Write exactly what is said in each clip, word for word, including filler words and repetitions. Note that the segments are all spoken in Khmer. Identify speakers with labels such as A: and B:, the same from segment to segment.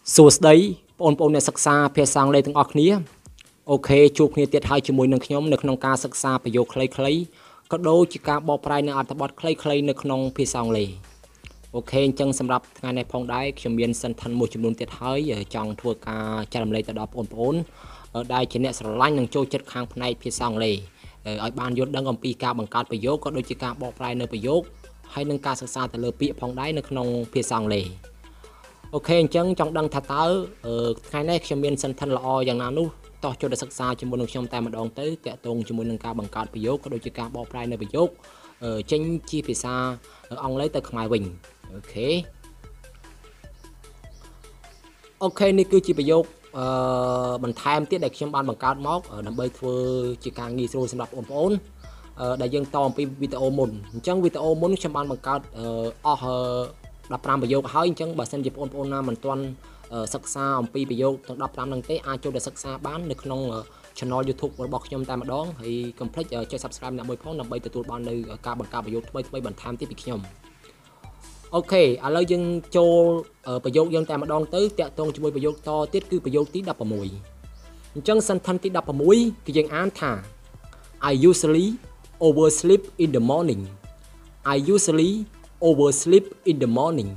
A: សួស្តីបងប្អូនអ្នកសិក្សាភាសាអង់គ្លេសទាំងអស់គ្នាអូខេជួបគ្នាទៀតហើយជាមួយនឹងខ្ញុំនៅក្នុងការសិក្សាប្រយោគខ្លីៗក៏ដូចជាការបកប្រែនៅអត្ថបទខ្លីៗនៅក្នុងភាសាអង់គ្លេសអូខេអញ្ចឹងសម្រាប់ថ្ងៃនេះផងដែរខ្ញុំមានសិនឋានមួយចំនួនទៀតហើយចង់ធ្វើការចែករំលែកទៅដល់បងប្អូនដែលជាអ្នកស្រឡាញ់និងចូលចិត្តខាងផ្នែកភាសាអង់គ្លេសឲ្យបានយល់ដឹងអំពីការបង្កើតប្រយោគក៏ដូចជាការបកប្រែនៅប្រយោគហើយនឹងការសិក្សាទៅលើពាក្យផងដែរនៅក្នុងភាសាអង់គ្លេសអូខេអញ្ចឹងចង់ដឹងថាតើថ្ងៃនេះខ្ញុំមានសិនឋានល្អយ៉ាងណានោះតោះចូលទៅសិក្សាជាមួយនឹងខ្ញុំតែម្ដងទៅតាក់ទងជាមួយនឹងការបង្កើតប្រយោគក៏ដូចជាការបកប្រែនៅប្រយោគចេញជាភាសាអង់គ្លេសទៅខ្មែរវិញអូខេអូខេនេះគឺជាប្រយោគអឺបន្ថែមទៀតដែលខ្ញុំបានបង្កើតមកដើម្បីធ្វើជាការងាយស្រួលសម្រាប់បងប្អូនដែលយើងតអំពីវីដេអូមុនអញ្ចឹងវីដេអូមុនខ្ញុំបានបង្កើតអស់ដប់ប្រាំប្រយោគហើយអញ្ចឹងបើសិនជាបងប្អូនណាមិនទាន់សិក្សាអំពីប្រយោគទាំងដប់ប្រាំហ្នឹងទេអាចចូលទៅសិក្សាបាននៅក្នុង channel YouTube របស់ខ្ញុំតែម្ដងហើយកុំភ្លេចចុច Subscribe អ្នកមួយផងដើម្បីទទួលបាននៅការបង្កើតប្រយោគថ្មីៗបន្ថែមទៀតពីខ្ញុំអូខេឥឡូវយើងចូលប្រយោគយើងតែម្ដងទៅតាក់ទងជាមួយប្រយោគតទៀតគឺប្រយោគទីដប់ប្រាំមួយអញ្ចឹង sentence ទីដប់ប្រាំមួយគឺយើងអានថា I usually oversleep in the morning I usually oversleep in the morning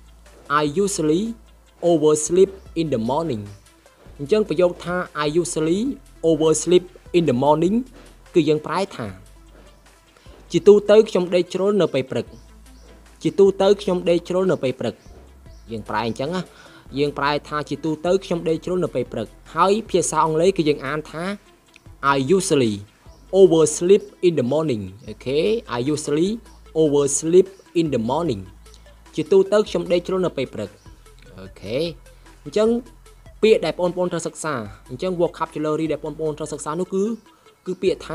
A: I usually oversleep in the morning អញ្ចឹងប្រយោគថា I usually oversleep in the morning គឺយើងប្រែថាជាទូទៅខ្ញុំដេកជ្រុលនៅពេលព្រឹកជាទូទៅខ្ញុំដេកជ្រុលនៅពេលព្រឹកយើងប្រែអញ្ចឹងណាយើងប្រែថាជាទូទៅខ្ញុំដេកជ្រុលនៅពេលព្រឹកហើយភាសាអង់គ្លេសគឺយើងអានថា I usually oversleep in the morning អូខេ I usually oversleep in the morning ជាទូទៅខ្ញុំដេកជ្រុលនៅពេលព្រឹកអូខេអញ្ចឹងពាក្យដែលបងប្អូនត្រូវសិក្សាអញ្ចឹង vocabulary ដែលបងប្អូនត្រូវសិក្សានោះគឺគឺពាក្យថា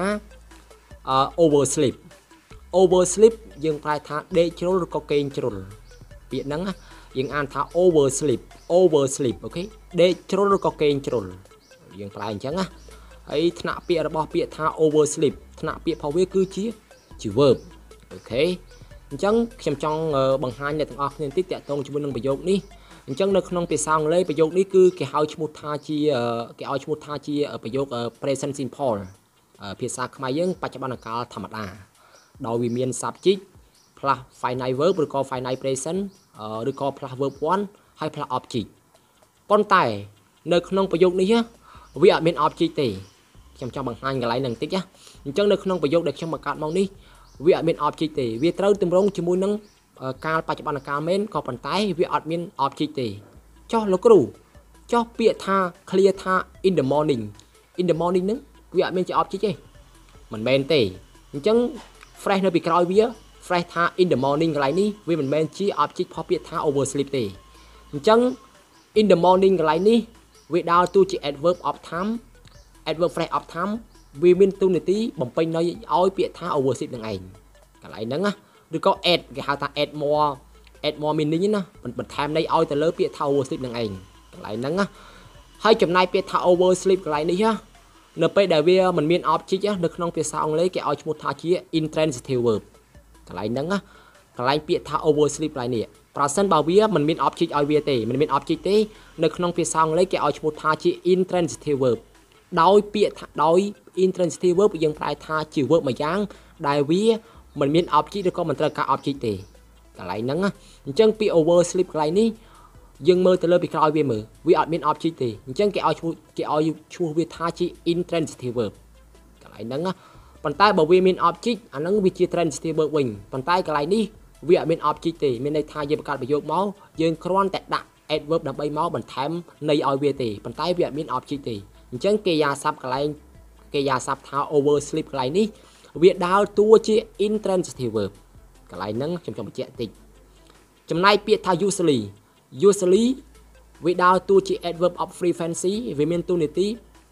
A: oversleep oversleep យើងប្រែថាដេកជ្រុលឬក៏គេងជ្រុលពាក្យហ្នឹងយើងអានថា oversleep oversleep អូខេដេកជ្រុលឬក៏គេងជ្រុលយើងប្រែអញ្ចឹងណាហើយថ្នាក់ពាក្យរបស់ពាក្យថា oversleep ថ្នាក់ពាក្យរបស់វាគឺជាជា verb អូខេអញ្ចឹងខ្ញុំចង់បង្ហាញអ្នកទាំងអស់គ្នាបន្តិចតាក់ទងជាមួយនឹងប្រយោគនេះអញ្ចឹងនៅក្នុងភាសាអង់គ្លេសប្រយោគនេះគឺគេហៅឈ្មោះថាជាគេឲ្យឈ្មោះថាជាប្រយោគ present simple ភាសាខ្មែរយើងបច្ចុប្បន្នកាលធម្មតាដោយវាមាន subject plus finite verb ឬក៏ finite present ឬក៏ plus verb one ហើយ plus object ប៉ុន្តែនៅក្នុងប្រយោគនេះវាអត់មាន object ទេខ្ញុំចង់បង្ហាញកន្លែងហ្នឹងបន្តិចណាអញ្ចឹងនៅក្នុងប្រយោគដែលខ្ញុំបង្កើតមកនេះវាអត់មាន object ទេវាត្រូវទម្រង់ជាមួយនឹងកាលបច្ចុប្បន្នកាលមែនក៏ប៉ុន្តែវាអត់មាន object ទេចុះលោកគ្រូចុះពាក្យថា clear ថា in the morning in the morning ហ្នឹងវាអត់មានជា object ទេមិនមែនទេអញ្ចឹង fresh នៅពីក្រោយវា fresh ថា in the morning កន្លែងនេះវាមិនមែនជា object ផុសពាក្យថា oversleep ទេអញ្ចឹង in the morning កន្លែងនេះវាដើរតួជា adverb of time adverb fresh of time វាមានតួនាទីបំពេញនៅឲ្យពាក្យថា oversleep នឹងឯងកន្លែងហ្នឹងណាឬក៏ add គេហៅថា add more add more meaning ណាបន្ថែមន័យឲ្យទៅលើពាក្យថា oversleep នឹងឯងកន្លែងហ្នឹងណាហើយចំណាយពាក្យថា oversleep កន្លែងនេះណានៅពេលដែលវាមិនមាន object នៅក្នុងភាសាអង់គ្លេសគេឲ្យឈ្មោះថាជា intransitive verb កន្លែងហ្នឹងណាកន្លែងពាក្យថា oversleep កន្លែងនេះប្រសិនបើវាមិនមាន object ឲ្យវាទេមិនមាន object ទេនៅក្នុងភាសាអង់គ្លេសគេឲ្យឈ្មោះថាជា intransitive verb ដោយពាក្យថាដោយ intransitive verb យើងប្រែថាជា verb មួយយ៉ាងដែលវាមិនមាន object ឬក៏មិនត្រូវការ object ទេកន្លែងហ្នឹងណាអញ្ចឹងពាក្យ oversleep កន្លែងនេះយើងមើលទៅលើពីក្រោយវាមើលវាអត់មាន object ទេអញ្ចឹងគេឲ្យឈ្មោះគេឲ្យឈ្មោះវាថាជា intransitive verb កន្លែងហ្នឹងណាប៉ុន្តែបើវាមាន object អាហ្នឹងវាជា transitive verb វិញប៉ុន្តែកន្លែងនេះវាអត់មាន object ទេមានន័យថាយើងបង្កើតប្រយោគមកយើងគ្រាន់តែដាក់ adverb ដើម្បីមកបន្ថែមន័យឲ្យវាទេប៉ុន្តែវាអត់មាន object ទេអញ្ចឹងគេយ៉ាសាប់កន្លែងគេយ៉ាសាប់ថា oversleep កន្លែងនេះវាដើរតួជា intransitive verb កន្លែងហ្នឹងខ្ញុំចង់បញ្ជាក់តិចចំណែកពាក្យថា usually usually វាដើរតួជា adverb of frequency វាមានតួនាទី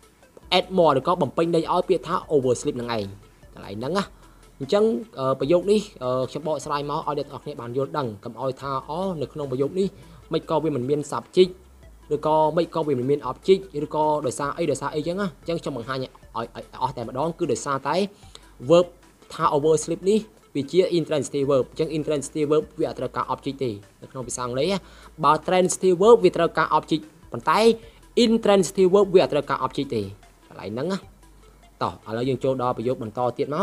A: add more ឬក៏បំពេញន័យឲ្យពាក្យថា oversleep ហ្នឹងឯងកន្លែងហ្នឹងណាអញ្ចឹងប្រយោគនេះខ្ញុំបកស្រាយមកឲ្យអ្នកទាំងអស់គ្នាបានយល់ដឹងកុំឲ្យថាអូនៅក្នុងប្រយោគនេះមិនក៏វាមិនមាន subject ឬក៏មិនក៏វាមិនមាន object ឬក៏ដោយសារអីដោយសារអីចឹងណាអញ្ចឹងខ្ញុំបង្ហាញឲ្យអស់តែម្ដងគឺដោយសារតែ verb ថា oversleep នេះ
B: វាជា intransitive verb អញ្ចឹង intransitive verb វាអត់ត្រូវការ object ទេនៅក្នុងភាសាអង់គ្លេសបើ transitive verb វាត្រូវការ object ប៉ុន្តែ intransitive verb វាអត់ត្រូវការ object ទេកន្លែងហ្នឹងណាតោះឥឡូវយើងចូលដល់ប្រយោគបន្តទៀតមក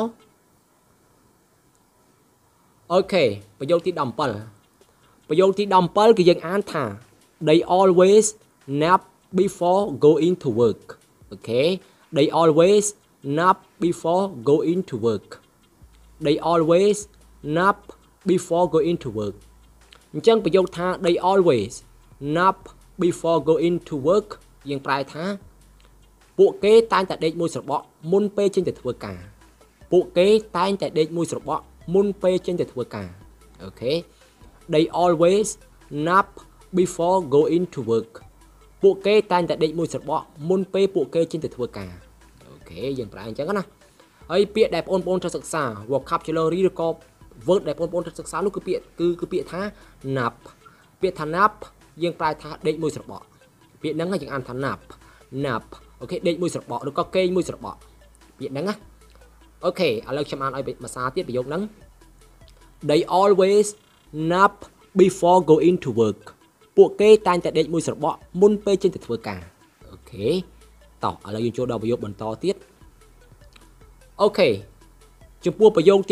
B: អូខេប្រយោគទី17ប្រយោគទី17គឺយើងអានថា they always nap before going to work អូខេ they always nap before going to work they always nap before going to work អញ្ចឹងប្រយោគថា they always nap before going to work យើងប្រែថាពួកគេតែងតែដេកមួយស្របក់មុនពេលចេញទៅធ្វើការពួកគេតែងតែដេកមួយស្របក់មុនពេលចេញទៅធ្វើការអូខេ they always nap before going to work ពួកគេតែងតែដេកមួយស្របក់មុនពេលពួកគេចេញទៅធ្វើការអូខេយើងប្រែអញ្ចឹងណាហើយពាក្យដែលបងប្អូនត្រូវសិក្សា vocabulary ឬក៏ word ដែលបងប្អូនត្រូវសិក្សានោះគឺពាក្យគឺគឺពាក្យថា nap ពាក្យថា nap យើងប្រែថាដេកមួយស្របក់ពាក្យហ្នឹងយើងអានថា nap nap អូខេដេកមួយស្របក់ឬក៏គេងមួយស្របក់ពាក្យហ្នឹងណាអូខេឥឡូវខ្ញុំអានឲ្យភាសាទៀតប្រយោគហ្នឹង they always nap before going to work ពួកគេតែងតែដេកមួយស្របក់មុនពេលចេញទៅធ្វើការអូខេតោះឥឡូវយើងចូលដល់ប្រយោគបន្តទៀតអូខេចំពោះប្រយោគទី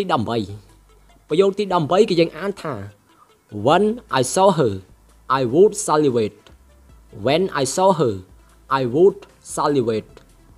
B: 18ប្រយោគទី18គឺយើងអានថា when I saw her I would salivate when I saw her I would salivate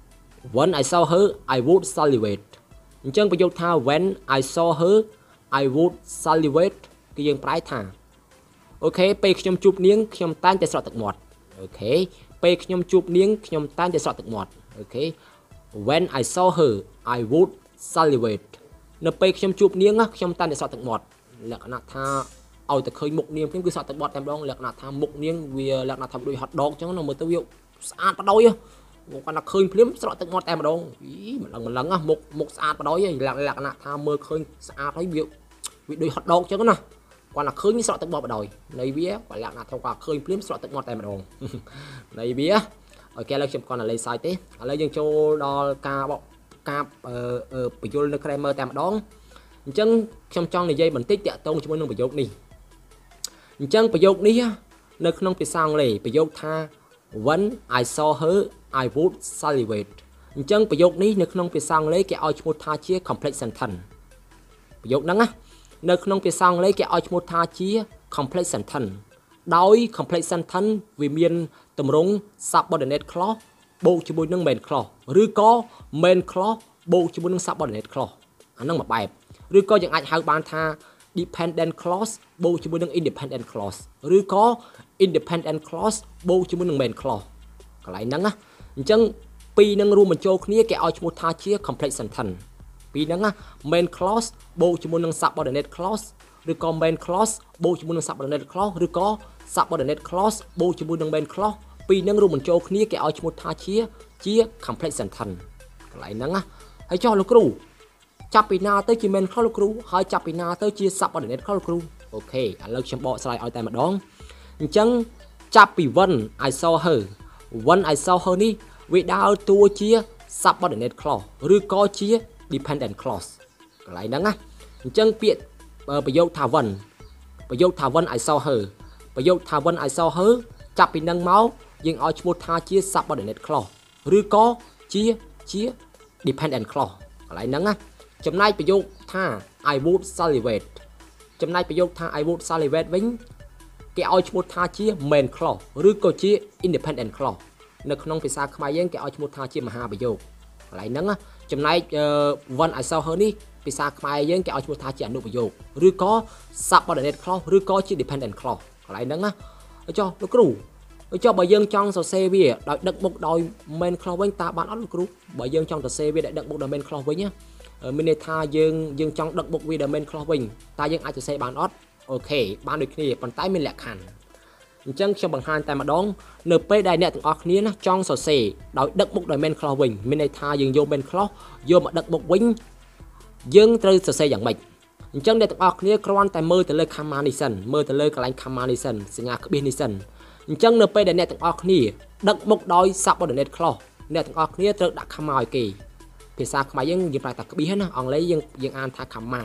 B: when I saw her I would salivate អញ្ចឹងប្រយោគថា when I saw her I would salivate គឺយើងប្រែថាអូខេពេលខ្ញុំជួបនាងខ្ញុំតែងតែស្រក់ទឹកមាត់អូខេពេលខ្ញុំជួបនាងខ្ញុំតែងតែស្រក់ទឹកមាត់អូខេ when I saw her I would salivate នៅពេលខ្ញុំជួបនាងខ្ញុំតែងតែស្រក់ទឹកមាត់លក្ខណៈថាឲ្យតែឃើញមុខនាងខ្ញុំគឺស្រក់ទឹកមាត់តែម្ដងលក្ខណៈថាមុខនាងវាលក្ខណៈថាដូច hot dog អញ្ចឹងនៅមើលទៅវាស្អាតបដ យមកគាត់ថាឃើញភ្លាមស្រក់ទឹកមាត់តែម្ដងអីមិនដឹងមិនឡឹងមុខមុខស្អាតបដ យលក្ខណៈថាមើលឃើញស្អាតហើយវាវាដូច hot dog អញ្ចឹងណាគាត់ថាឃើញស្រក់ទឹកមាត់បដ យនៃវាគាត់លក្ខណៈថាគាត់ឃើញភ្លាមស្រក់ទឹកមាត់តែម្ដងនៃវាអូខេឥឡូវខ្ញុំគាត់លេខសាយទេឥឡូវយើងចូលដល់ការបកការបញ្យលនៅ grammar តែម្ដងអញ្ចឹងខ្ញុំចង់និយាយបន្តិចតាក់ទងជាមួយនឹងប្រយោគនេះអញ្ចឹងប្រយោគនេះនៅក្នុងភាសាអង់គ្លេសប្រយោគថា when I saw her I would salivate អញ្ចឹងប្រយោគនេះនៅក្នុងភាសាអង់គ្លេសគេឲ្យឈ្មោះថាជា complex sentence ប្រយោគហ្នឹងណានៅក្នុងភាសាអង់គ្លេសគេឲ្យឈ្មោះថាជា complex sentence ដោយ complex sentence វាមានទម្រង់ subordinate clause បូកជាមួយនឹង main clause ឬក៏ main clause បូកជាមួយនឹង subordinate clause អាហ្នឹងមួយបែបឬក៏យើងអាចហៅបានថា dependent clause បូកជាមួយនឹង independent clause ឬក៏ independent clause បូកជាមួយនឹង main clause កន្លែងហ្នឹងណាអញ្ចឹងពីរនឹងរួមបញ្ចូលគ្នាគេឲ្យឈ្មោះថាជា complex sentence ពីរហ្នឹងណា main clause បូកជាមួយនឹង subordinate clause ឬក៏ main clause បូកជាមួយនឹង subordinate clause ឬក៏ subordinate clause បូកជាមួយនឹង main clause ពីរនឹងរួមបញ្ចូលគ្នាគេឲ្យឈ្មោះថាជាជា complex sentence កន្លែងហ្នឹងណាហើយចុះលោកគ្រូចាប់ពីណាទៅជា main clause លោកគ្រូហើយចាប់ពីណាទៅជា subordinate clause លោកគ្រូអូខេឥឡូវខ្ញុំបកស្រាយឲ្យតែម្ដងអញ្ចឹងចាប់ពី when I saw her when I saw her នេះវាដើរតួជា subordinate clause ឬក៏ជា dependent clause កន្លែងហ្នឹងណាអញ្ចឹងពាក្យប្រយោគថា when ប្រយោគថា when I saw her ប្រយោគថា when I saw her ចាប់ពីនឹងមកយើងឲ្យឈ្មោះថាជា subordinate clause ឬក៏ជាជា dependent clause កន្លែងហ្នឹងណាចំណែកប្រយោគថា I would salivate ចំណែកប្រយោគថា I would salivate វិញគេឲ្យឈ្មោះថាជា main clause ឬក៏ជា independent clause នៅក្នុងភាសាខ្មែរយើងគេឲ្យឈ្មោះថាជាមហាប្រយោគកន្លែងហ្នឹងណាចំណែក when I saw her នេះភាសាខ្មែរយើងគេឲ្យឈ្មោះថាជាអនុប្រយោគឬក៏ subordinate clause ឬក៏ជា dependent clause កន្លែងហ្នឹងណាចុះលោកគ្រូចុះបើយើងចង់សរសេរវាដោយដឹកមុខដោយ main clause វិញតើបានអត់លោកគ្រូបើយើងចង់សរសេរវាដោយដឹកមុខដោយ main clause វិញមានន័យថាយើងយើងចង់ដឹកមុខវាដោយ main clause វិញតើយើងអាចសរសេរបានអត់អូខេបានដូចគ្នាប៉ុន្តែមានលក្ខខណ្ឌអញ្ចឹងខ្ញុំបង្ហាញតែម្ដងនៅពេលដែលអ្នកទាំងអស់គ្នាណាចង់សរសេរដោយដឹកមុខដោយ main clause វិញមានន័យថាយើងយក main clause យកមកដឹកមុខវិញយើងត្រូវសរសេរយ៉ាងម៉េចអញ្ចឹងអ្នកទាំងអស់គ្នាគ្រាន់តែមើលទៅលើ comma នេះសិនមើលទៅលើកន្លែង comma នេះសិនសញ្ញាក្បៀសនេះសិនអញ្ចឹងនៅពេលដែលអ្នកទាំងអស់គ្នាដឹកមុខដោយ subordinate clause អ្នកទាំងអស់គ្នាត្រូវដាក់ comma ឲ្យគេភាសាខ្មែរយើងយើងប្រើតែក្បៀសណាអង់គ្លេសយើងយើងអានថា comma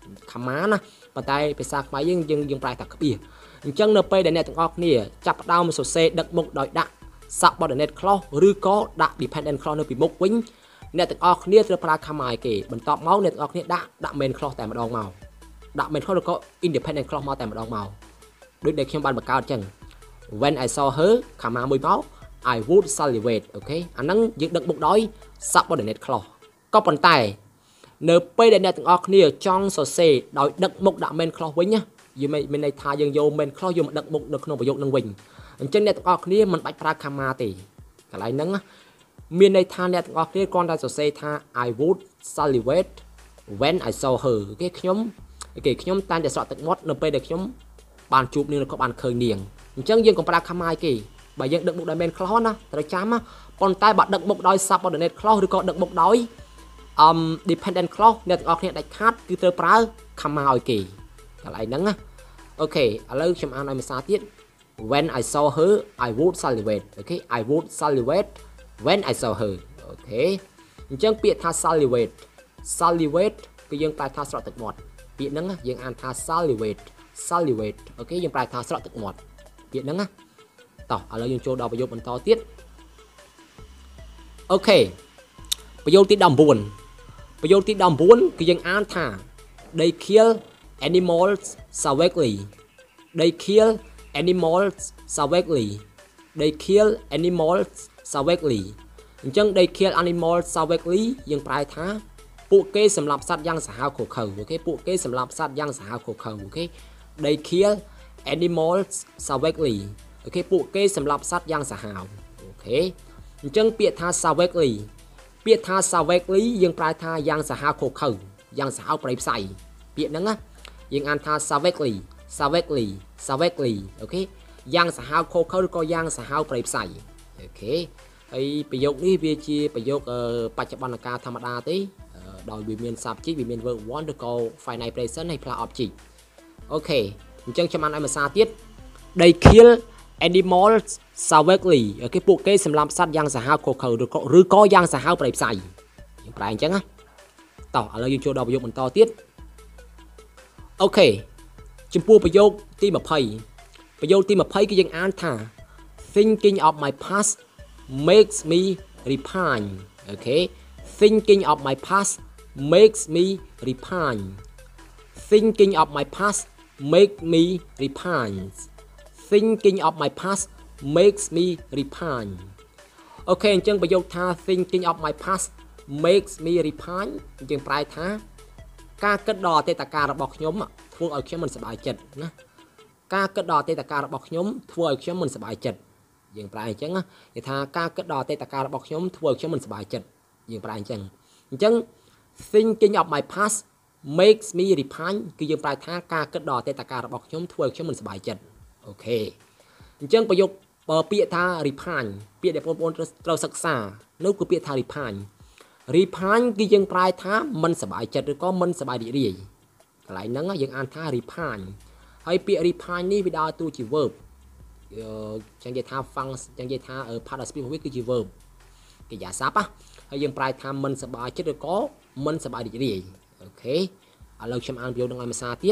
A: karma ណាប៉ុន្តែភាសាខ្មែរយើងយើងយើងប្រែថាក្បៀសអញ្ចឹងនៅពេលដែលអ្នកទាំងអស់គ្នាចាប់ផ្ដើមសរសេរដឹកមុខដោយដាក់ subordinate clause ឬក៏ដាក់ dependent clause នៅពីមុខវិញអ្នកទាំងអស់គ្នាត្រូវប្រើ karma ឲ្យគេបន្ទាប់មកអ្នកទាំងអស់គ្នាដាក់ដាក់ main clause តែម្ដងមកដាក់ main clause ឬក៏ independent clause មកតែម្ដងមកដូចដែលខ្ញុំបានបង្កើតអញ្ចឹង when I saw her karma មួយមក I would salivate អូខេអាហ្នឹងយើងដឹកមុខដោយ subordinate clause ក៏ប៉ុន្តែនៅពេលដែលអ្នកទាំងអស់គ្នាចង់សរសេរដោយដឹកមុខដាក់ main clause វិញណាយើងមានន័យថាយើងយក main clause យកមកដឹកមុខនៅក្នុងប្រយោគនឹងវិញអញ្ចឹងអ្នកទាំងអស់គ្នាមិនបាច់ប្រើ karma ទេកន្លែងហ្នឹងមានន័យថាអ្នកទាំងអស់គ្នាគ្រាន់តែសរសេរថា I would salivate when I saw her អូខេខ្ញុំអូខេខ្ញុំតែងតែស្រក់ទឹកមាត់នៅពេលដែលខ្ញុំបានជួបនាងឬក៏បានឃើញនាងអញ្ចឹងយើងកុំប្រើ karma ឲ្យគេបើយើងដឹកមុខដោយ main clause ណាត្រូវចាំណាប៉ុន្តែបើដឹកមុខដោយ subordinate clause ឬក៏ដឹកមុខដោយ um dependent clause អ្នកទាំងអស់គ្នាដាច់ខាតគឺត្រូវប្រើ karma ឲ្យគេកន្លែងហ្នឹងណាអូខេឥឡូវខ្ញុំអានឲ្យភាសាទៀត when I saw her I would salivate អូខេ I would salivate when I saw her អូខេអញ្ចឹងពាក្យថា salivate salivate គឺយើងប្រែថាស្រក់ទឹកមាត់ពាក្យហ្នឹងយើងអានថា salivate salivate អូខេយើងប្រែថាស្រក់ទឹកមាត់ពាក្យហ្នឹងណាតោះឥឡូវយើងចូលដល់ប្រយោគបន្តទៀតអូខេប្រយោគទីដប់ប្រាំបួនប្រយោគទីដប់ប្រាំបួនគឺយើងអានថា they kill animals savagely they kill animals savagely they kill animals savagely អញ្ចឹង they kill animals savagely យើងប្រែថាពួកគេសម្លាប់សត្វយ៉ាងសាហាវឃោរឃៅអូខេពួកគេសម្លាប់សត្វយ៉ាងសាហាវឃោរឃៅអូខេ they kill animals savagely អូខេពួកគេសម្លាប់សត្វយ៉ាងសាហាវអូខេអញ្ចឹងពាក្យថា savagely ពាក្យថា savagely យើងប្រែថាយ៉ាងសាហាវឃោរឃៅយ៉ាងសាហាវប្រៃផ្សៃពាក្យហ្នឹងណាយើងអានថា savagely savagely savagely អូខេយ៉ាងសាហាវឃោរឃៅឬក៏យ៉ាងសាហាវប្រៃផ្សៃអូខេហើយប្រយោគនេះវាជាប្រយោគបច្ចុប្បន្នកាលធម្មតាទេដោយវាមាន subject វាមាន verb one ឬក៏ finite present ហើយ plus object អូខេអញ្ចឹងខ្ញុំអានឲ្យភាសាទៀត they kill animals savagely អូខេពួកគេសម្លាប់សត្វយ៉ាងសាហាវឃោរឃៅឬក៏ឬក៏យ៉ាងសាហាវប្រៃផ្សៃយើងប្រែអញ្ចឹងណាតោះឥឡូវយើងចូលដល់ប្រយោគបន្តទៀតអូខេចំពោះប្រយោគទីยี่สิบប្រយោគទីยี่สิบគឺយើងអានថា thinking of my past makes me repine អូខេ thinking of my past makes me repine thinking of my past make me repine thinking of my past makes me repine អូខេអញ្ចឹងប្រយោគថា thinking of my past makes me repine យើងប្រែថាការគិតដល់អតីតកាលរបស់ខ្ញុំធ្វើឲ្យខ្ញុំមិនសប្បាយចិត្តណាការគិតដល់អតីតកាលរបស់ខ្ញុំធ្វើឲ្យខ្ញុំមិនសប្បាយចិត្តយើងប្រែអញ្ចឹងណាគេថាការគិតដល់អតីតកាលរបស់ខ្ញុំធ្វើឲ្យខ្ញុំមិនសប្បាយចិត្តយើងប្រែអញ្ចឹងអញ្ចឹង thinking of my past makes me repine គឺយើងប្រែថាការគិតដល់អតីតកាលរបស់ខ្ញុំធ្វើឲ្យខ្ញុំមិនសប្បាយចិត្តអូខេអញ្ចឹងប្រយោគពាក្យថា repine ពាក្យដែលបងប្អូនត្រូវសិក្សានោះគឺពាក្យថា repine repine គឺយើងប្រែថាមិនសប្បាយចិត្តឬក៏មិនសប្បាយរីករាយកន្លែងហ្នឹងយើងអានថា repine ហើយពាក្យ repine នេះវាដើរតួជា verb ចឹងនិយាយថា function ចឹងនិយាយថា participle របស់វាគឺជា verb កិរិយាសព្ទណាហើយយើងប្រែថាមិនសប្បាយចិត្តឬក៏មិនសប្បាយរីករាយអូខេឥឡូវខ្ញុំអានប្រយោគនឹងឲ្យភាសាទៀត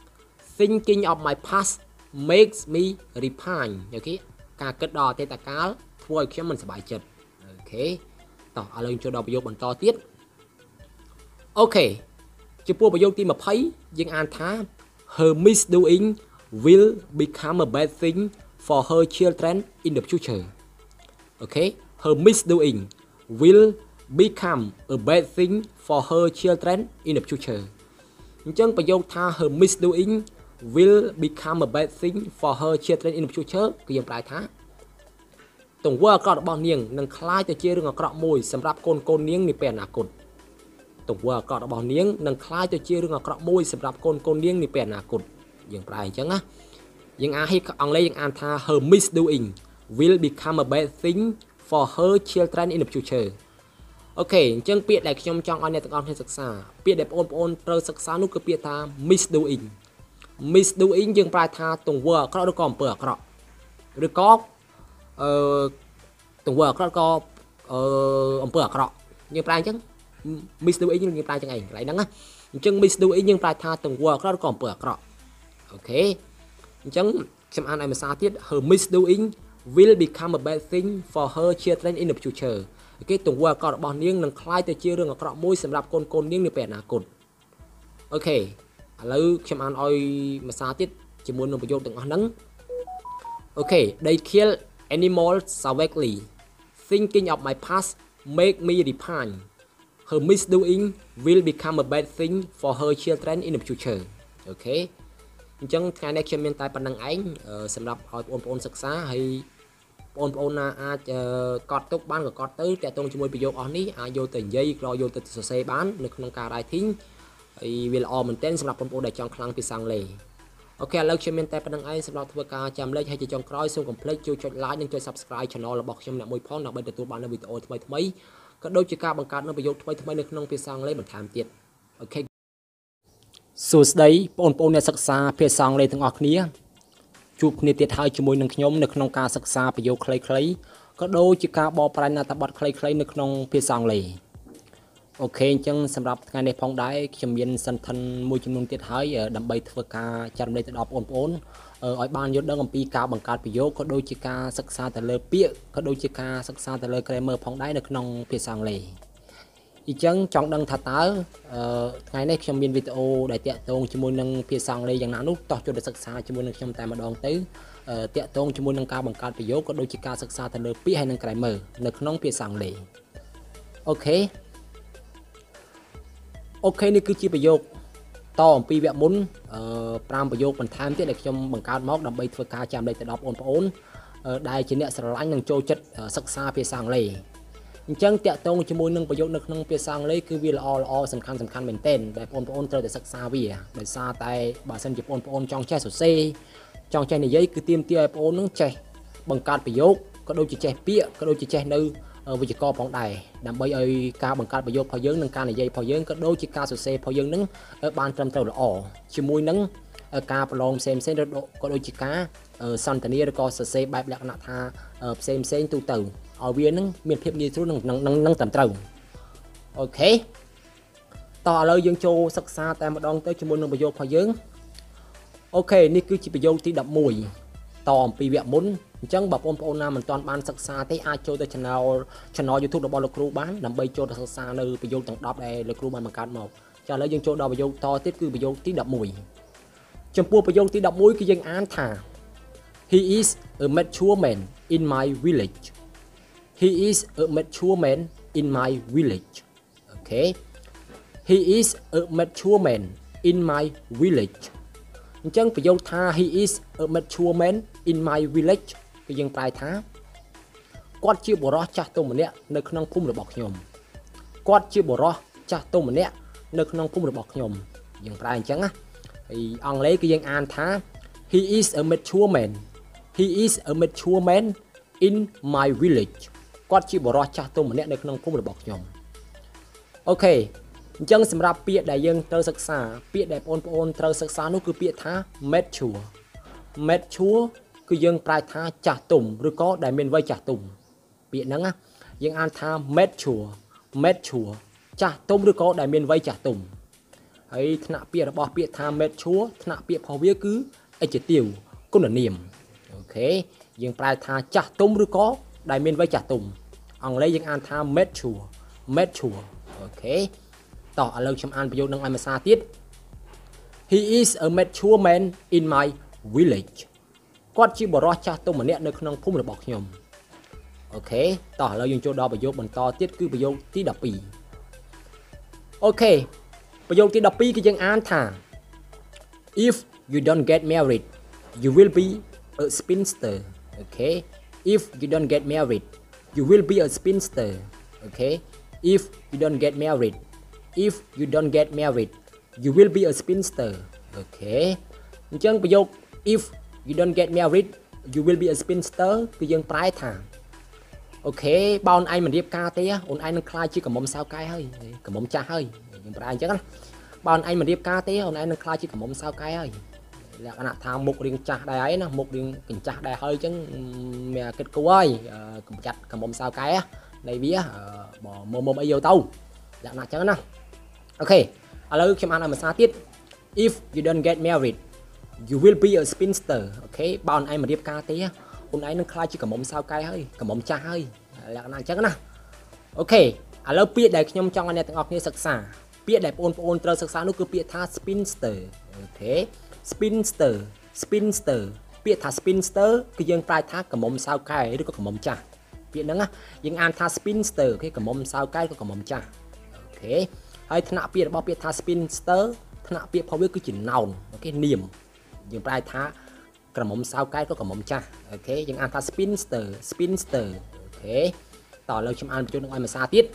A: thinking of my past makes me repine អូខេការគិតដល់អតីតកាលធ្វើឲ្យខ្ញុំមិនសប្បាយចិត្តអូខេតោះឥឡូវចូលដល់ប្រយោគបន្តទៀតអូខេចំពោះប្រយោគទីยี่สิบយើងអានថា her misdoing will become a bad thing for her children in the future អូខេ her misdoing will become a bad thing for her children in the future អញ្ចឹងប្រយោគថា her misdoing will become a bad thing for her children in the future គឺយើងប្រែថាទង្វើអាក្រក់របស់នាងនឹងคล้ายទៅជារឿងអាក្រក់មួយសម្រាប់កូនកូននាងនាពេលអនាគតទង្វើអាក្រក់របស់នាងនឹងคล้ายទៅជារឿងអាក្រក់មួយសម្រាប់កូនកូននាងនាពេលអនាគតយើងប្រែអញ្ចឹងណាយើងអានអង់គ្លេសយើងអានថា her misdoing will become a bad thing for her children in the future អូខេអញ្ចឹងពាក្យដែលខ្ញុំចង់ឲ្យអ្នកទាំងអស់គ្នាសិក្សាពាក្យដែលបងប្អូនត្រូវសិក្សានោះគឺពាក្យថា misdoing misdoing យើងប្រែថាទង្វើអាក្រក់ឬក៏អំពើអាក្រក់ឬក៏អឺទង្វើអាក្រក់ក៏អឺអំពើអាក្រក់យើងប្រែអញ្ចឹង misdoing យើងប្រែអញ្ចឹងឯងកន្លែងហ្នឹងណា
B: ចឹង misdoing យើងប្រែថាទង្វើអាក្រក់ឬក៏អំពើអាក្រក់អូខេអញ្ចឹងខ្ញុំអានឲ្យភាសាទៀត her misdoing will become a bad thing for her children in the future អូខេទង្វើអាក្រក់របស់នាងនឹងคล้ายទៅជារឿងអាក្រក់មួយសម្រាប់កូនកូននាងនាពេលអនាគតអូខេឥឡូវខ្ញុំអានឲ្យភាសាទៀតជាមួយនឹងប្រយោគទាំងអស់ហ្នឹងអូខេ they kill animals savagely thinking of my past make me repine her misdoing will become a bad thing for her children in the future អូខេអញ្ចឹងថ្ងៃនេះខ្ញុំមានតែប៉ុណ្្នឹងឯងសម្រាប់ឲ្យបងប្អូនសិក្សាហើយបងប្អូនណាអាចកត់ទុកបានក៏កត់ទៅតាក់ទងជាមួយប្រយោគអស់នេះអាចយកទៅនិយាយក៏យកទៅសរសេរបាននៅក្នុងការ writing ហើយវាល្អមែនទែនសម្រាប់បងប្អូនដែលចង់ខ្លាំងភាសាអង់គ្លេសអូខេឥឡូវខ្ញុំមានតែប៉ុណ្្នឹងឯងសម្រាប់ធ្វើការចាំលេខហើយជាចុងក្រោយសូមកុំភ្លេចជួយចុច like និងចុច subscribe channel របស់ខ្ញុំអ្នកមួយផងដើម្បីទទួលបាននូវវីដេអូថ្មីៗក៏ដូចជាការបង្កើតនូវប្រយោគថ្មីៗនៅក្នុងភាសាអង់គ្លេសបន្ថែមទៀតអូខេសួស្តីបងប្អូនអ្នកសិក្សាភាសាអង់គ្លេសទាំងអស់គ្នាជួបគ្នាទៀតហើយជាមួយនឹងខ្ញុំនៅក្នុងការសិក្សាប្រយោគខ្លីៗក៏ដូចជាការបកប្រែអត្ថបទខ្លីៗនៅក្នុងភាសាអង់គ្លេសអូខេអញ្ចឹងសម្រាប់ថ្ងៃនេះផងដែរខ្ញុំមានសន្តានមួយចំនួនទៀតហើយដើម្បីធ្វើការចែករំលែកទៅដល់បងប្អូនឲ្យបានយល់ដឹងអំពីការបង្កើតប្រយោគក៏ដូចជាការសិក្សាទៅលើពាក្យក៏ដូចជាការសិក្សាទៅលើ grammar ផងដែរនៅក្នុងភាសាអង់គ្លេសអញ្ចឹងចង់ដឹងថាតើថ្ងៃនេះខ្ញុំមានវីដេអូដែលតាក់ទងជាមួយនឹងភាសាអង់គ្លេសយ៉ាងណានោះតោះចូលទៅសិក្សាជាមួយនឹងខ្ញុំតែម្ដងទៅតាក់ទងជាមួយនឹងការបង្កើតប្រយោគក៏ដូចជាការសិក្សាទៅលើពាក្យហើយនិង grammar នៅក្នុងភាសាអង់គ្លេសអូខេអូខេនេះគឺជាប្រយោគតអំពីវគ្គមុនអឺប្រាំប្រយោគបន្ថែមទៀតដែលខ្ញុំបង្កើតមកដើម្បីធ្វើការចាំលេខទៅដល់បងប្អូនដែលជាអ្នកស្រឡាញ់និងចូលចិត្តសិក្សាភាសាអង់គ្លេសអញ្ចឹងតាក់ទងជាមួយនឹងប្រយោគនៅក្នុងភាសាអង់គ្លេសគឺវាល្អល្អសំខាន់សំខាន់មែនទែនដែលបងប្អូនត្រូវតែសិក្សាវាដោយសារតែបើសិនជាបងប្អូនចង់ចេះសរសេរចង់ចេះនិយាយគឺទាមទារឲ្យបងប្អូននឹងចេះបង្កើតប្រយោគក៏ដូចជាចេះពាក្យក៏ដូចជាចេះនៅវិជ្ជាករផងដែរដើម្បីឲ្យការបង្កើតប្រយោគរបស់យើងនិងការនិយាយរបស់យើងក៏ដូចជាការសរសេររបស់យើងនឹងបានត្រឹមត្រូវល្អជាមួយនឹងការប្រឡងផ្សេងផ្សេងក៏ដូចជាការសន្ទនាឬក៏សរសេរបែបលក្ខណៈថាផ្សេងផ្សេងទូទៅឲ្យវានឹងមានភាពងាយស្រួលនិងនឹងត្រឹមត្រូវអូខេតោះឥឡូវយើងចូលសិក្សាតែម្ដងទៅជាមួយនឹងប្រយោគរបស់យើងអូខេនេះគឺជាប្រយោគទីដប់មួយតអំពីវគ្គមុនអញ្ចឹងបើបងប្អូនណាមិនទាន់បានសិក្សាទេអាចចូលទៅ channel channel YouTube របស់លោកគ្រូបានដើម្បីចូលទៅសិក្សានៅប្រយោគទាំងដប់ដែលលោកគ្រូបានបង្កើតមកចាឥឡូវយើងចូលដល់ប្រយោគតទៀតគឺប្រយោគទីដប់មួយចំពោះប្រយោគទីដប់មួយគឺយើងអានថា He is a mature man in my village He is a mature man in my village okay He is a mature man in my villageអញ្ចឹងប្រយោគថា he is a mature man in my village គឺយើងប្រែថាគាត់ជាបុរសចាស់ទុំម្នាក់នៅក្នុងភូមិរបស់ខ្ញុំគាត់ជាបុរសចាស់ទុំម្នាក់នៅក្នុងភូមិរបស់ខ្ញុំយើងប្រែអញ្ចឹងណាហើយអង់គ្លេសគឺយើងអានថា he is a mature man he is a mature man in my village គាត់ជាបុរសចាស់ទុំម្នាក់នៅក្នុងភូមិរបស់ខ្ញុំអូខេអញ្ចឹងសម្រាប់ពាក្យដែលយើងត្រូវសិក្សាពាក្យដែលបងប្អូនត្រូវសិក្សានោះគឺពាក្យថា mature mature គឺយើងប្រែថាចាស់ទុំឬក៏ដែលមានវ័យចាស់ទុំពាក្យហ្នឹងណាយើងអានថា mature mature ចាស់ទុំឬក៏ដែលមានវ័យចាស់ទុំហើយថ្នាក់ពាក្យរបស់ពាក្យថា mature ថ្នាក់ពាក្យរបស់វាគឺ adjective គុណនាមអូខេយើងប្រែថាចាស់ទុំឬក៏ដែលមានវ័យចាស់ទុំអង់គ្លេសយើងអានថា mature mature អូខេតោះឥឡូវខ្ញុំអានប្រយោគនឹងឲ្យភាសាទៀត He is a mature man in my village គាត់ជាបុរសចាស់ទុំម្នាក់នៅក្នុងភូមិរបស់ខ្ញុំអូខេតោះឥឡូវយើងចូលដល់ប្រយោគបន្តទៀតគឺប្រយោគទីដប់ពីរអូខេប្រយោគទីដប់ពីរគឺយើងអានថា If you don't get married you will be a spinster okay If you don't get married you will be a spinster okay If you don't get married If you don't get married you will be a spinster okay អញ្ចឹងប្រយោគ if you don't get married you will be a spinster គឺយើងប្រែថាអូខេបើអូនឯងមិនរៀបការទេអូនឯងនឹងខ្លាចជាកំមុំសៅកែហើយកំមុំចាស់ហើយយើងប្រែអញ្ចឹងណាបើអូនឯងមិនរៀបការទេអូនឯងនឹងខ្លាចជាកំមុំសៅកែហើយលក្ខណៈថាមុខរៀងចាស់ដែរហើយណាមុខរៀងកញ្ចាស់ដែរហើយអញ្ចឹងមានគិតគូហើយកុំចាត់កំមុំសៅកែនៃវាបើមុំមុំអីយកទៅលក្ខណៈអញ្ចឹងណាអូខេ
A: ឥឡូវខ្ញុំអានឲ្យមួយសារទៀត if you don't get married you will be a spinster អូខេបើអូនឯងមិនរៀបការទេអូនឯងនឹងខ្លាចជាកំមុំសៅកែហើយកំមុំចាស់ហើយលក្ខណៈអញ្ចឹងណាអូខេឥឡូវពាក្យដែលខ្ញុំចង់ឲ្យអ្នកទាំងអស់គ្នាសិក្សាពាក្យដែលបងប្អូនត្រូវសិក្សានោះគឺពាក្យថា spinster អូខេ spinster spinster ពាក្យថា spinster គឺយើងប្រែថាកំមុំសៅកែឬក៏កំមុំចាស់ពាក្យហ្នឹងយើងអានថា spinster អូខេកំមុំសៅកែឬក៏កំមុំចាស់អូខេហើយថ្នាក់ពាក្យរបស់ពាក្យថា spinster ថ្នាក់ពាក្យផងវាគឺជា noun អូខេនាមយើងប្រែថាក្រមុំសៅកែក៏ក្រមុំចាស់អូខេយើងអានថា spinster spinster អូខេតោះឥឡូវខ្ញុំអានបញ្ចូលនឹងឲ្យមួយសារទៀត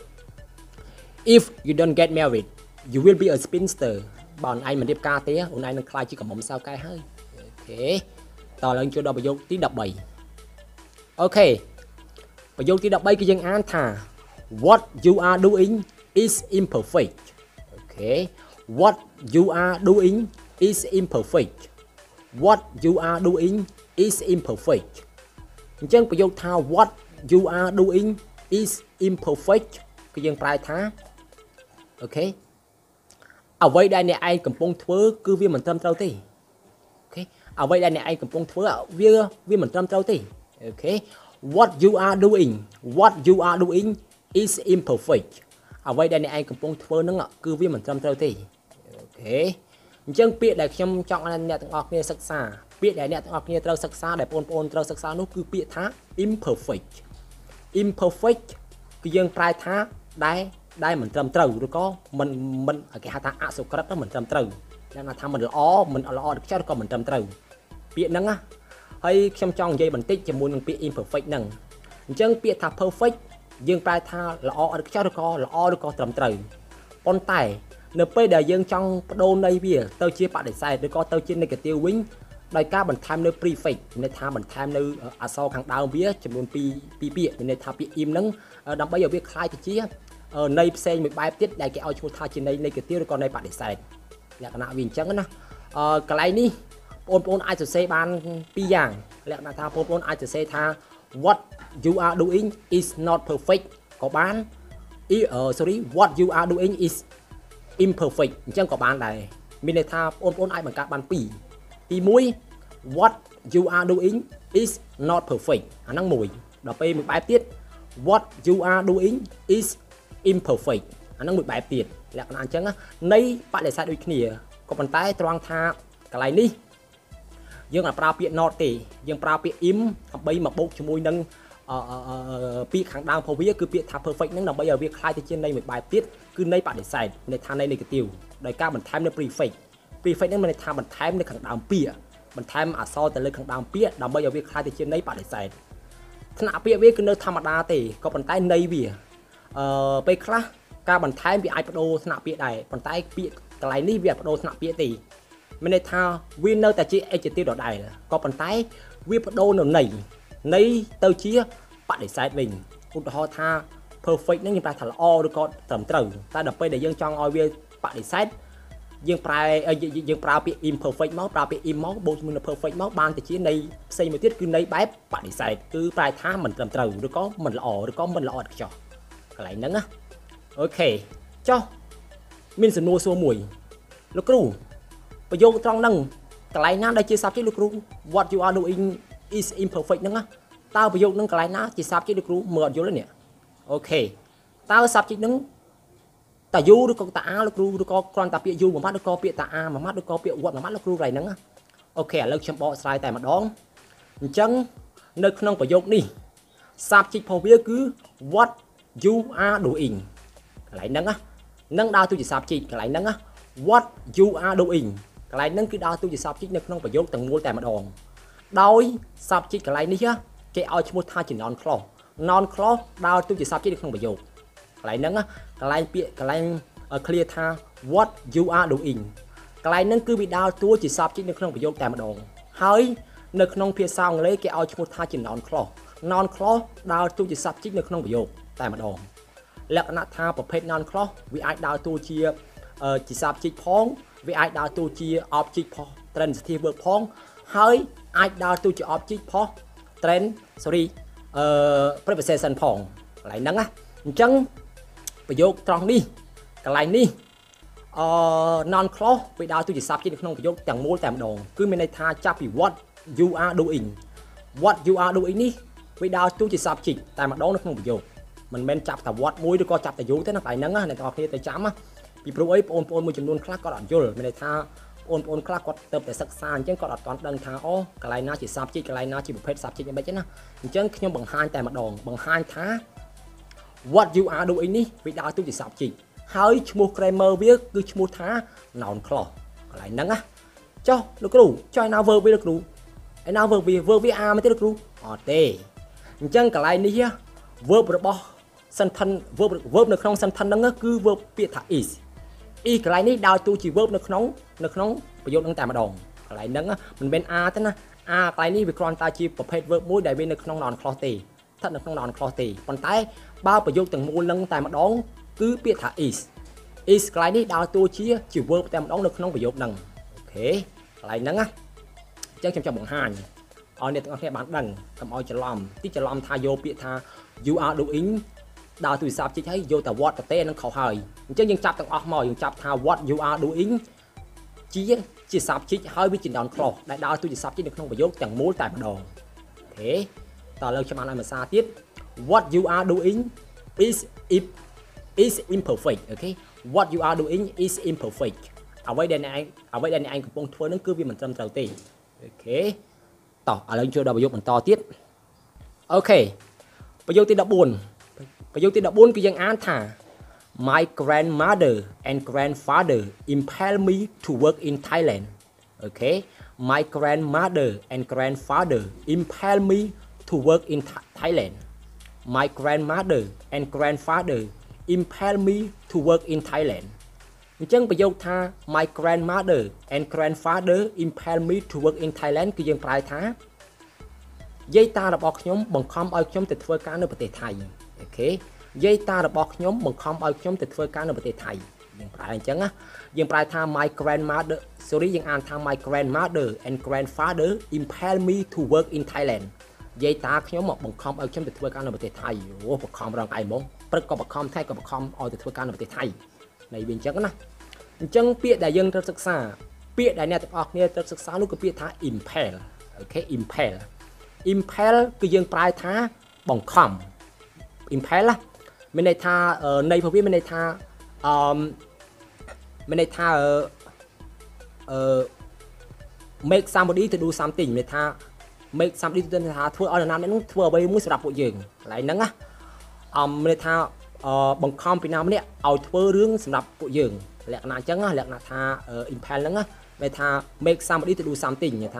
A: if you don't get married you will be a spinster បើអូនឯងមិនរៀបការទេអូនឯងនឹងខ្លាចជាក្រមុំសៅកែហើយអូខេតោះឥឡូវចូលដល់ប្រយោគទី13អូខេប្រយោគទី13គឺយើងអានថា what you are doing is imperfect អូខេ what you are doing is imperfect what you are doing is imperfect អញ្ចឹងប្រយោគថា what you are doing is imperfect គឺយើងប្រែថាអូខេអ្វីដែលអ្នកឯងកំពុងធ្វើគឺវាមិនត្រឹមត្រូវទេអូខេអ្វីដែលអ្នកឯងកំពុងធ្វើវាវាមិនត្រឹមត្រូវទេអូខេ what you are doing what you are doing is imperfect អ្វីដែលអ្នកឯងកំពុងធ្វើហ្នឹងគឺវាមិនត្រឹមត្រូវទេអូខេអញ្ចឹងពាក្យដែលខ្ញុំចង់ឲ្យអ្នកទាំងអស់គ្នាសិក្សាពាក្យដែលអ្នកទាំងអស់គ្នាត្រូវសិក្សាដែលបងប្អូនត្រូវសិក្សានោះគឺពាក្យថា imperfect imperfect គឺយើងប្រែថាដែលដែលមិនត្រឹមត្រូវឬក៏មិនមិនគេហៅថាអសុក្រិតមិនត្រឹមត្រូវអ្នកណាថាមិនល្អមិនល្អឬខ្ចោះក៏មិនត្រឹមត្រូវពាក្យហ្នឹងណាហើយខ្ញុំចង់និយាយបន្តិចជាមួយនឹងពាក្យ imperfect ហ្នឹងអញ្ចឹងពាក្យថា perfect យើងប្រែថាល្អឬខ្ចោះឬក៏ល្អឬក៏ត្រឹមត្រូវប៉ុន្តែនៅពេលដែលយើងចង់បដូរន័យវាទៅជាបដិសេធឬក៏ទៅជា negative វិញដោយការបន្ថែមនៅ prefix មានន័យថាបន្ថែមនៅអក្សរខាងដើមវាចំនួន2 2ពាក្យមានន័យថាពាក្យ im ហ្នឹងដើម្បីឲ្យវាคล้ายទៅជាន័យផ្សេងមួយបែបទៀតដែលគេឲ្យឈ្មោះថាជាន័យ negative ឬក៏ន័យបដិសេធលក្ខណៈវាអញ្ចឹងណាអឺកន្លែងនេះបងប្អូនអាចសរសេរបានពីរយ៉ាងលក្ខណៈថាបងប្អូនអាចសរសេរថា what you are doing is not perfect ក៏បាន sorry what you are doing is imperfect អញ្ចឹងក៏បានដែរមានន័យថាបងប្អូនអាចបង្កើតបានពីរទីមួយ what you are doing is not perfect អាហ្នឹងមួយដល់ពេលមួយបែបទៀត what you are doing is imperfect អាហ្នឹងមួយបែបទៀតលក្ខណៈអញ្ចឹងនៃបដិសេធដូចគ្នាក៏ប៉ុន្តែត្រង់ថាកន្លែងនេះយើងអាចប្រើពាក្យ not ទេយើងប្រើពាក្យ im ដើម្បីមកបូកជាមួយនឹងពាក្យខាងដើមរបស់វាគឺពាក្យថា perfect ហ្នឹងដើម្បីឲ្យវាคล้ายទៅជាន័យមួយបែបទៀតគឺន័យបដិសេធន័យថាន័យ negative ដោយការបន្ថែមនៅ prefix prefix ហ្នឹងមានន័យថាបន្ថែមនៅខាងដើមពាក្យបន្ថែមអក្សរទៅលើខាងដើមពាក្យដើម្បីឲ្យវាคล้ายទៅជាន័យបដិសេធថ្នាក់ពាក្យវាគឺនៅធម្មតាទេក៏ប៉ុន្តែន័យវាអឺពេលខ្លះការបន្ថែមវាអាចបដូរថ្នាក់ពាក្យដែរប៉ុន្តែពាក្យកន្លែងនេះវាអាចបដូរថ្នាក់ពាក្យទេមានន័យថាវានៅតែជា adjective ដដែលក៏ប៉ុន្តែវាបដូរនៅន័យន័យទៅជាបដិសេធវិញឧទាហរណ៍ថា perfect ហ្នឹងយើងប្រែថាល្អឬក៏ត្រឹមត្រូវតែដល់ពេលដែលយើងចង់ឲ្យវាបដិសេធយើងប្រែយើងប្រើពាក្យ imperfect មកប្រើពាក្យ im មកបូកជាមួយនឹង perfect មកបានទៅជាន័យផ្សេងមួយទៀតគឺន័យបែបបដិសេធគឺប្រែថាមិនត្រឹមត្រូវឬក៏មិនល្អឬក៏មិនល្អឥតខ្ចោះកន្លែងហ្នឹងណាអូខេចុះមានសំណួរសួរមួយលោកគ្រូប្រយោគត្រង់ហ្នឹងកន្លែងណាដែលជា subject លោកគ្រូ what you are doing is imperfect ហ្នឹងណាតើប្រយោគហ្នឹងកន្លែងណាជា subject លោកគ្រូមើលអត់យល់ទេនេះអូខេតើ subject ហ្នឹងតា you ឬក៏តា a លោកគ្រូឬក៏គ្រាន់តែពាក្យ you មួយម៉ាត់ឬក៏ពាក្យតា a មួយម៉ាត់ឬក៏ពាក្យ what មួយម៉ាត់លោកគ្រូកន្លែងហ្នឹងអូខេឥឡូវខ្ញុំបកស្រាយតែម្ដងអញ្ចឹងនៅក្នុងប្រយោគនេះ subject របស់វាគឺ what you are doing កន្លែងហ្នឹងណានឹងដើរតួជា subject កន្លែងហ្នឹងណា what you are doing កន្លែងហ្នឹងគឺដើរតួជា subject នៅក្នុងប្រយោគទាំងមូលតែម្ដងដោយ subject កន្លែងនេះគេឲ្យឈ្មោះថាជា noun clause noun clause ដើរតួជា subject នៅក្នុងប្រយោគកន្លែងហ្នឹងកន្លែងពាក្យកន្លែង clear ថា what you are doing កន្លែងហ្នឹងគឺវាដើរតួជា subject នៅក្នុងប្រយោគតែម្ដងហើយនៅក្នុងភាសាអង់គ្លេសគេឲ្យឈ្មោះថាជា noun clause noun clause ដើរតួជា subject នៅក្នុងប្រយោគតែម្ដងលក្ខណៈថាប្រភេទ noun clause វាអាចដើរតួជាជា subject ផងវាអាចដើរតួជា object ផង transitive verb ផងហើយអាចដើរតួជា object ផង trend sorry អឺ preposition ផងកន្លែងហ្នឹងណាអញ្ចឹងប្រយោគត្រង់នេះកន្លែងនេះ non clause វាដើរតួជា subject នៅក្នុងប្រយោគទាំងមូលតែម្ដងគឺមានន័យថាចាប់ពី what you are doing what you are doing នេះវាដើរតួជា subject តែម្ដងនៅក្នុងប្រយោគមិនមែនចាប់តែ what មួយឬក៏ចាប់តែ you ទេណាកន្លែងហ្នឹងអ្នកទាំងអស់គ្នាទៅចាំណាពីព្រោះអីបងប្អូនមួយចំនួនខ្លះគាត់អត់យល់មានន័យថាបងប្អូនខ្លះគាត់ទៅតែសិក្សាអញ្ចឹងគាត់អត់ទាន់ដឹងថាអូកន្លែងណាជា subject កន្លែងណាជាប្រភេទ subject យ៉ាងម៉េចណាអញ្ចឹងខ្ញុំបង្ហាញតែម្ដងបង្ហាញថា what you are doing នេះវាដើរតួជា subject ហើយឈ្មោះ grammar វាគឺឈ្មោះថា noun clause កន្លែងហ្នឹងណាចុះលោកគ្រូចុះឯណា verb វាលោកគ្រូឯណា verb វា verb វា are មែនទេលោកគ្រូអត់ទេអញ្ចឹងកន្លែងនេះ verb របស់ sentence verb verb នៅក្នុង sentence ហ្នឹងគឺ verb ពាក្យថា is is កន្លែងនេះដើរតួជា verb នៅក្នុងនៅក្នុងប្រយោគហ្នឹងតែម្ដងកន្លែងហ្នឹងមិនមែន are ទេណា are កន្លែងនេះវាគ្រាន់តែជាប្រភេទ verb មួយដែលវានៅក្នុង noun clause ទេស្ថិតនៅក្នុង noun clause ទេប៉ុន្តែបើប្រយោគទាំងមូលហ្នឹងតែម្ដងគឺពាក្យថា is is កន្លែងនេះដើរតួជាជា verb តែម្ដងនៅក្នុងប្រយោគហ្នឹងអូខេកន្លែងហ្នឹងណាអញ្ចឹងខ្ញុំចង់បង្ហាញឲ្យអ្នកទាំងអស់គ្នាបានដឹងកុំឲ្យច្រឡំទីច្រឡំថាយកពាក្យថា you are doing ដើរតួជា subject ហើយយកតែ what ទៅទេហ្នឹងខុសហើយអញ្ចឹងយើងចាប់ទាំងអស់មកយើងចាប់ថា what you are doing ជាជា subject ហើយវាជា noun clause ដែលដើរតួជា subject នៅក្នុងប្រយោគទាំងមូលតែម្ដងអូខេតើលើខ្ញុំអានឲ្យភាសាទៀត what you are doing is if is imperfect អូខេ what you are doing is imperfect អ្វីដែលអ្នកឯងអ្វីដែលអ្នកឯងកំពុងធ្វើហ្នឹងគឺវាមិនត្រឹមត្រូវទេអូខេតោះឥឡូវចូលដល់ប្រយោគបន្តទៀតអូខេប្រយោគទីដប់បួនប្រយោគទីដប់បួនគឺយើងអានថា my grandmother and grandfather impelled me to work in Thailand អូខេ my grandmother and grandfather impelled me to work in Thailand my grandmother and grandfather impelled me to work in Thailand អញ្ចឹងប្រយោគថា my grandmother and grandfather impelled me to work in Thailand គឺយើងប្រែថាយាយតារបស់ខ្ញុំបង្ខំឲ្យខ្ញុំទៅធ្វើការនៅប្រទេសថៃអូខេយាយតារបស់ខ្ញុំបង្ខំឲ្យខ្ញុំទៅធ្វើការនៅប្រទេសថៃយើងប្រែអញ្ចឹងណាយើងប្រែថា my grandmother sorry យើងអានថា my grandmother and grandfather impelled me to work in Thailand យាយតាខ្ញុំមកបង្ខំឲ្យខ្ញុំទៅធ្វើការនៅប្រទេសថៃអូបង្ខំរងឯងហ្មងព្រឹកក៏បង្ខំថៃក៏បង្ខំឲ្យទៅធ្វើការនៅប្រទេសថៃនៃវាអញ្ចឹងណាអញ្ចឹងពាក្យដែលយើងត្រូវសិក្សាពាក្យដែលអ្នកទាំងអស់គ្នាត្រូវសិក្សានោះគឺពាក្យថា impel អូខេ impel impel គឺយើងប្រែថាបង្ខំ impel ណាមានន័យថាន័យរបស់វាមានន័យថាអឺមានន័យថាអឺ make somebody to do something មានន័យថា make somebody to do ថាធ្វើឲ្យនរណាម្នាក់នោះធ្វើអ្វីមួយសម្រាប់ពួកយើងកន្លែងហ្នឹងណាអឺមានន័យថាអឺបង្ខំពីណាម្នាក់ឲ្យធ្វើរឿងសម្រាប់ពួកយើងលក្ខណៈអញ្ចឹងណាលក្ខណៈថា impel ហ្នឹងណាមានថា make somebody to do something មានថា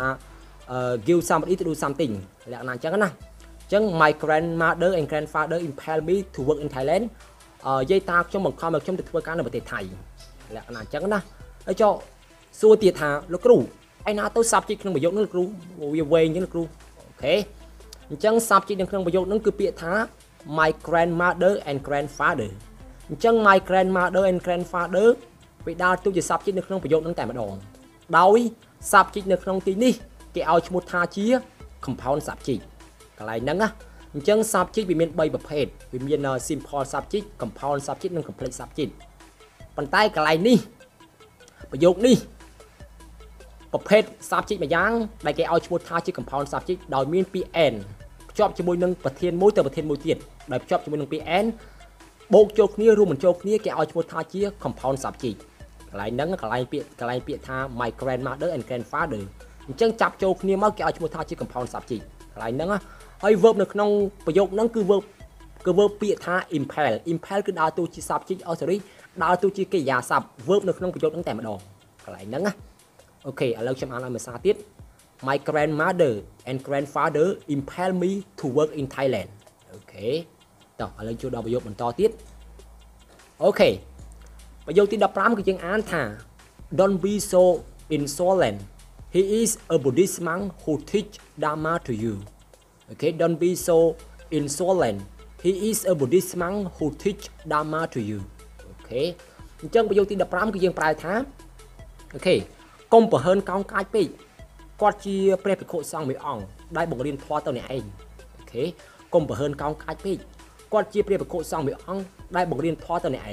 A: give somebody to do something លក្ខណៈអញ្ចឹងណាអញ្ចឹង my grandmother and grandfather impelled me to work in Thailand យាយតាខ្ញុំបង្ខំឲ្យខ្ញុំទៅធ្វើការនៅប្រទេសថៃលក្ខណៈអញ្ចឹងណាហើយចុះសួរទៀតថាលោកគ្រូឯណាទៅ subject ក្នុងប្រយោគនោះលោកគ្រូវាវែងអញ្ចឹងលោកគ្រូអូខេអញ្ចឹង subject នៅក្នុងប្រយោគនោះគឺពាក្យថា my grandmother and grandfather អញ្ចឹង my grandmother and grandfather វាដើរតួជា subject នៅក្នុងប្រយោគនោះតែម្ដងដោយ subject នៅក្នុងទីនេះគេឲ្យឈ្មោះថាជា compound subject កន្លែងហ្នឹងណាអញ្ចឹង subject វាមានបីប្រភេទវាមាន simple subject compound subject និង complex subject ប៉ុន្តែកន្លែងនេះប្រយោគនេះប្រភេទ subject មួយយ៉ាងដែលគេឲ្យឈ្មោះថាជា compound subject ដោយមានពាក្យ and ភ្ជាប់ជាមួយនឹងប្រធានមួយទៅប្រធានមួយទៀតដោយភ្ជាប់ជាមួយនឹងពាក្យ and បូកចូលគ្នារួមបញ្ចូលគ្នាគេឲ្យឈ្មោះថាជា compound subject កន្លែងហ្នឹងកន្លែងពាក្យកន្លែងពាក្យថា my grandmother and grandfather អញ្ចឹងចាប់ចូលគ្នាមកគេឲ្យឈ្មោះថាជា compound subject កន្លែងហ្នឹងហើយ verb នៅក្នុងប្រយោគហ្នឹងគឺ verb គឺ verb ពាក្យថា impel impel គឺដើរតួជា subject អូ sorry ដើរតួជាកិរិយាសព្ទ verb នៅក្នុងប្រយោគហ្នឹងតែម្ដងកន្លែងហ្នឹងណាអូខេឥឡូវខ្ញុំអានឲ្យភាសាទៀត my grandmother and grandfather impelled me to work in Thailand អូខេតោះឥឡូវចូលដល់ប្រយោគបន្តទៀតអូខេប្រយោគទីដប់ប្រាំគឺយើងអានថា don't be so insolent he is a Buddhist monk who teach Dharma to you okay don't be so insolent he is a Buddhist monk who teach Dharma to you okay អញ្ចឹងប្រយោគទីដប់ប្រាំគឺយើងប្រែថាអូខេកុំប្រហើនកោងកាចពេកគាត់ជាព្រះភិក្ខុសង្ឃមួយអង្គដែលបង្រៀនធម៌ទៅអ្នកឯងអូខេកុំប្រហើនកោងកាចពេកគាត់ជាព្រះភិក្ខុសង្ឃមួយអង្គដែលបង្រៀនធម៌ទៅអ្នកឯង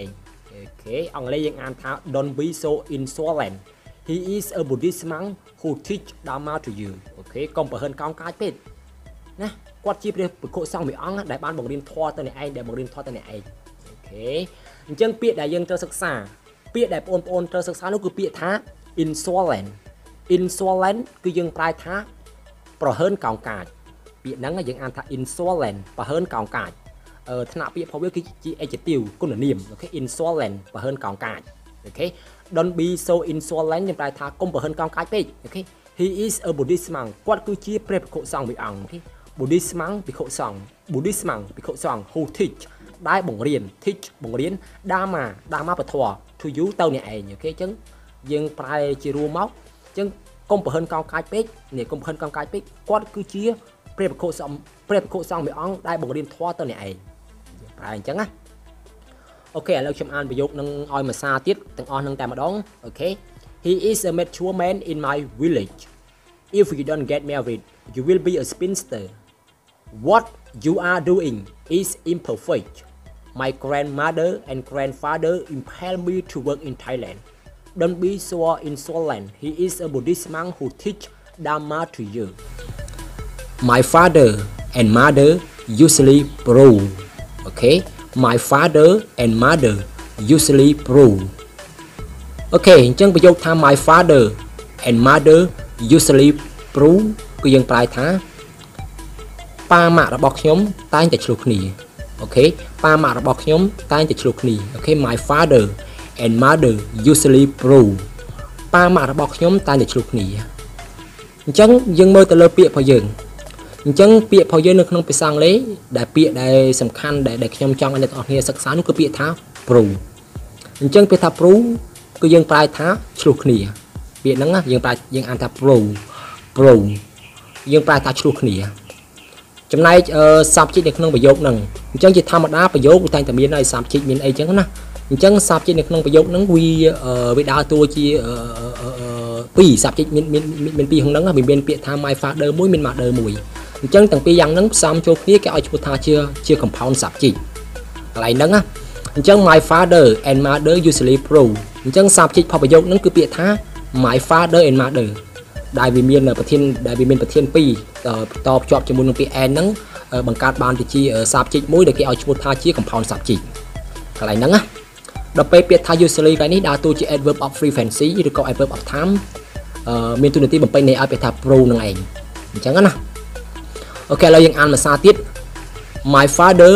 B: Okay អង់គ្លេសយើងអានថា don't be so insolent he is a Buddhist monk who teach Dharma to you អូខេកុំប្រហិនកោងកាចពេកណាគាត់ជាព្រះភិក្ខុសង្ឃមួយអង្គដែលបានបង្រៀនធម៌ទៅអ្នកឯងដែលបង្រៀនធម៌ទៅអ្នកឯងអូខេអញ្ចឹងពាក្យដែលយើងត្រូវសិក្សាពាក្យដែលបងប្អូនត្រូវសិក្សានោះគឺពាក្យថា insolent insolent គឺយើងប្រែថាប្រហើនកោងកាចពាក្យហ្នឹងយើងអានថា insolent ប្រហើនកោងកាចអឺថ្នាក់ពាក្យផងវាគឺជា adjective គុណនាមអូខេ insolent ប្រហើនកោងកាចអូខេ don't be so insolent យើងប្រែថាកុំប្រហើនកោងកាចពេកអូខេ he is a Buddhist monk គាត់គឺជាព្រះភិក្ខុសង្ឃមួយអង្គអូខេ Buddhist monk ភិក្ខុសង្ឃ Buddhist monk ភិក្ខុសង្ឃ who teach ដែលបង្រៀន teach បង្រៀន Dharma Dharma ពធ to you ទៅអ្នកឯងអូខេអញ្ចឹងយើងប្រែជារួមមកអញ្ចឹងកុំប្រហិនកោងកាចពេកនេះកុំប្រហិនកោងកាចពេកគាត់គឺជាព្រះភិក្ខុសង្ឃព្រះភិក្ខុសង្ឃមួយអង្គដែលបង្រៀនធម៌ទៅអ្នកឯងប្រែអញ្ចឹងណាអូខេឥឡូវខ្ញុំអានប្រយោគនឹងឲ្យមួយសារទៀតទាំងអស់នឹងតែម្ដងអូខេ he is a mature man in my village if you don't get married you will be a spinster what you are doing is imperfect my grandmother and grandfather impelled me to work in Thailand don't be so insolent he is a Buddhist monk who teach Dharma to you my father and mother usually brew okay my father and mother usually brew អូខេអញ្ចឹងប្រយោគថា my father and mother usually brew គឺយើងប្រែថាប៉ាម៉ាក់របស់ខ្ញុំតែងតែឆ្លោះគ្នាអូខេប៉ាម៉ាក់របស់ខ្ញុំតែងតែឆ្លោះគ្នាអូខេ my father and mother usually brew ប៉ាម៉ាក់របស់ខ្ញុំតែងតែឆ្លោះគ្នាអញ្ចឹងយើងមើលទៅលើពាក្យរបស់យើងអញ្ចឹងពាក្យរបស់យើងនៅក្នុងភាសាអង់គ្លេសដែលពាក្យដែលសំខាន់ដែលដែលខ្ញុំចង់ឲ្យអ្នកទាំងអស់គ្នាសិក្សានោះគឺពាក្យថា brew អញ្ចឹងពាក្យថា brew គឺយើងប្រែថាឆ្លោះគ្នាពាក្យហ្នឹងយើងប្រែយើងអានថា brew brew យើងប្រែថាឆ្លោះគ្នាចំណែក subject នៅក្នុងប្រយោគហ្នឹងអញ្ចឹងជាធម្មតាប្រយោគតែងតែមានហើយ subject មានអីចឹងណាអញ្ចឹង subject នៅក្នុងប្រយោគហ្នឹងវាវាដើរតួជាពីរ subject មានមានមានពីរក្នុងហ្នឹងវាមានពាក្យថា my father មួយមាន mother មួយអញ្ចឹងទាំងពីរយ៉ាងហ្នឹងផ្សំចូលគ្នាគេឲ្យឈ្មោះថាជាជា compound subject កន្លែងហ្នឹងណាអញ្ចឹង my father and mother usually brew អញ្ចឹង subject ផលប្រយោគហ្នឹងគឺពាក្យថា my father and mother ដែលវាមានប្រធានដែលវាមានប្រធានពីរតភ្ជាប់ជាមួយនឹងពាក្យ and ហ្នឹងបង្កើតបានទៅជា subject មួយដែលគេឲ្យឈ្មោះថាជា compound subject កន្លែងហ្នឹងណាដល់ពេលពាក្យថា usually កន្លែងនេះដើរតួជា adverb of frequency ឬក៏ adverb of time មានតួនាទីបំពេញន័យឲ្យពាក្យថា brew នឹងឯងអញ្ចឹងណាអូខេឥឡូវយើងអានភាសាទៀត my father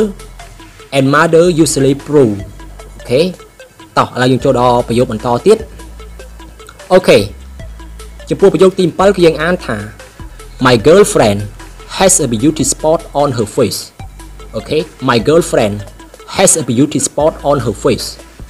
B: and mother usually brew អូខេតោះឥឡូវយើងចូលដល់ប្រយោគបន្តទៀតអូខេចំពោះប្រយោគទីbảyគឺយើងអានថា my girlfriend has a beauty spot on her face អូខេ my girlfriend has a beauty spot on her face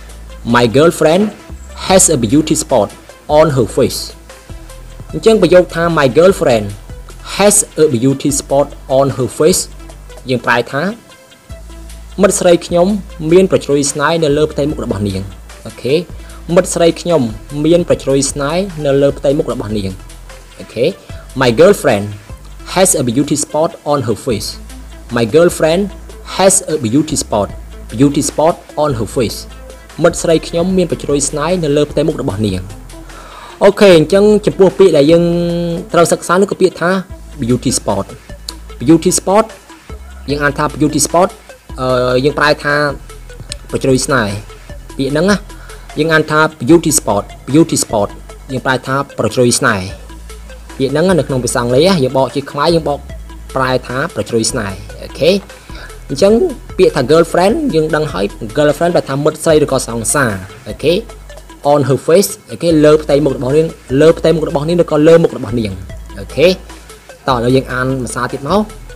B: my girlfriend has a beauty spot on her face អញ្ចឹងប្រយោគថា my girlfriend has a beauty spot on her face យើងប្រែថាមិត្តស្រីខ្ញុំមានប្រជ្រុយស្នេហ៍នៅលើផ្ទៃមុខរបស់នាងអូខេមិត្តស្រីខ្ញុំមានប្រជ្រុយស្នេហ៍នៅលើផ្ទៃមុខរបស់នាងអូខេ my girlfriend has a beauty spot on her face my girlfriend has a beauty spot beauty spot on her face មិត្តស្រីខ្ញុំមានប្រជ្រុយស្នេហ៍នៅលើផ្ទៃមុខរបស់នាងអូខេអញ្ចឹងចំពោះពាក្យដែលយើងត្រូវសិក្សានោះគឺពាក្យថា beauty spot beauty spot យើងអានថា beauty spot អឺយើងប្រែថាប្រជ្រុយស្នេហ៍ពាក្យហ្នឹងណាយើងអានថា beauty spot beauty spot យើងប្រែថាប្រជ្រុយស្នេហ៍ពាក្យហ្នឹងនៅក្នុងភាសាអង់គ្លេសយើងបកជាខ្មែរយើងបកប្រែថាប្រជ្រុយស្នេហ៍អូខេអញ្ចឹងពាក្យថា girlfriend យើងដឹងហើយ girlfriend ប្រែថាមិត្តស្រីឬក៏សង្សារអូខេ on her face អូខេលើផ្ទៃមុខរបស់នាងលើផ្ទៃមុខរបស់នាងឬក៏លើមុខរបស់នាងអូខេតោះឥឡូវយើងអានភាសាទៀតមក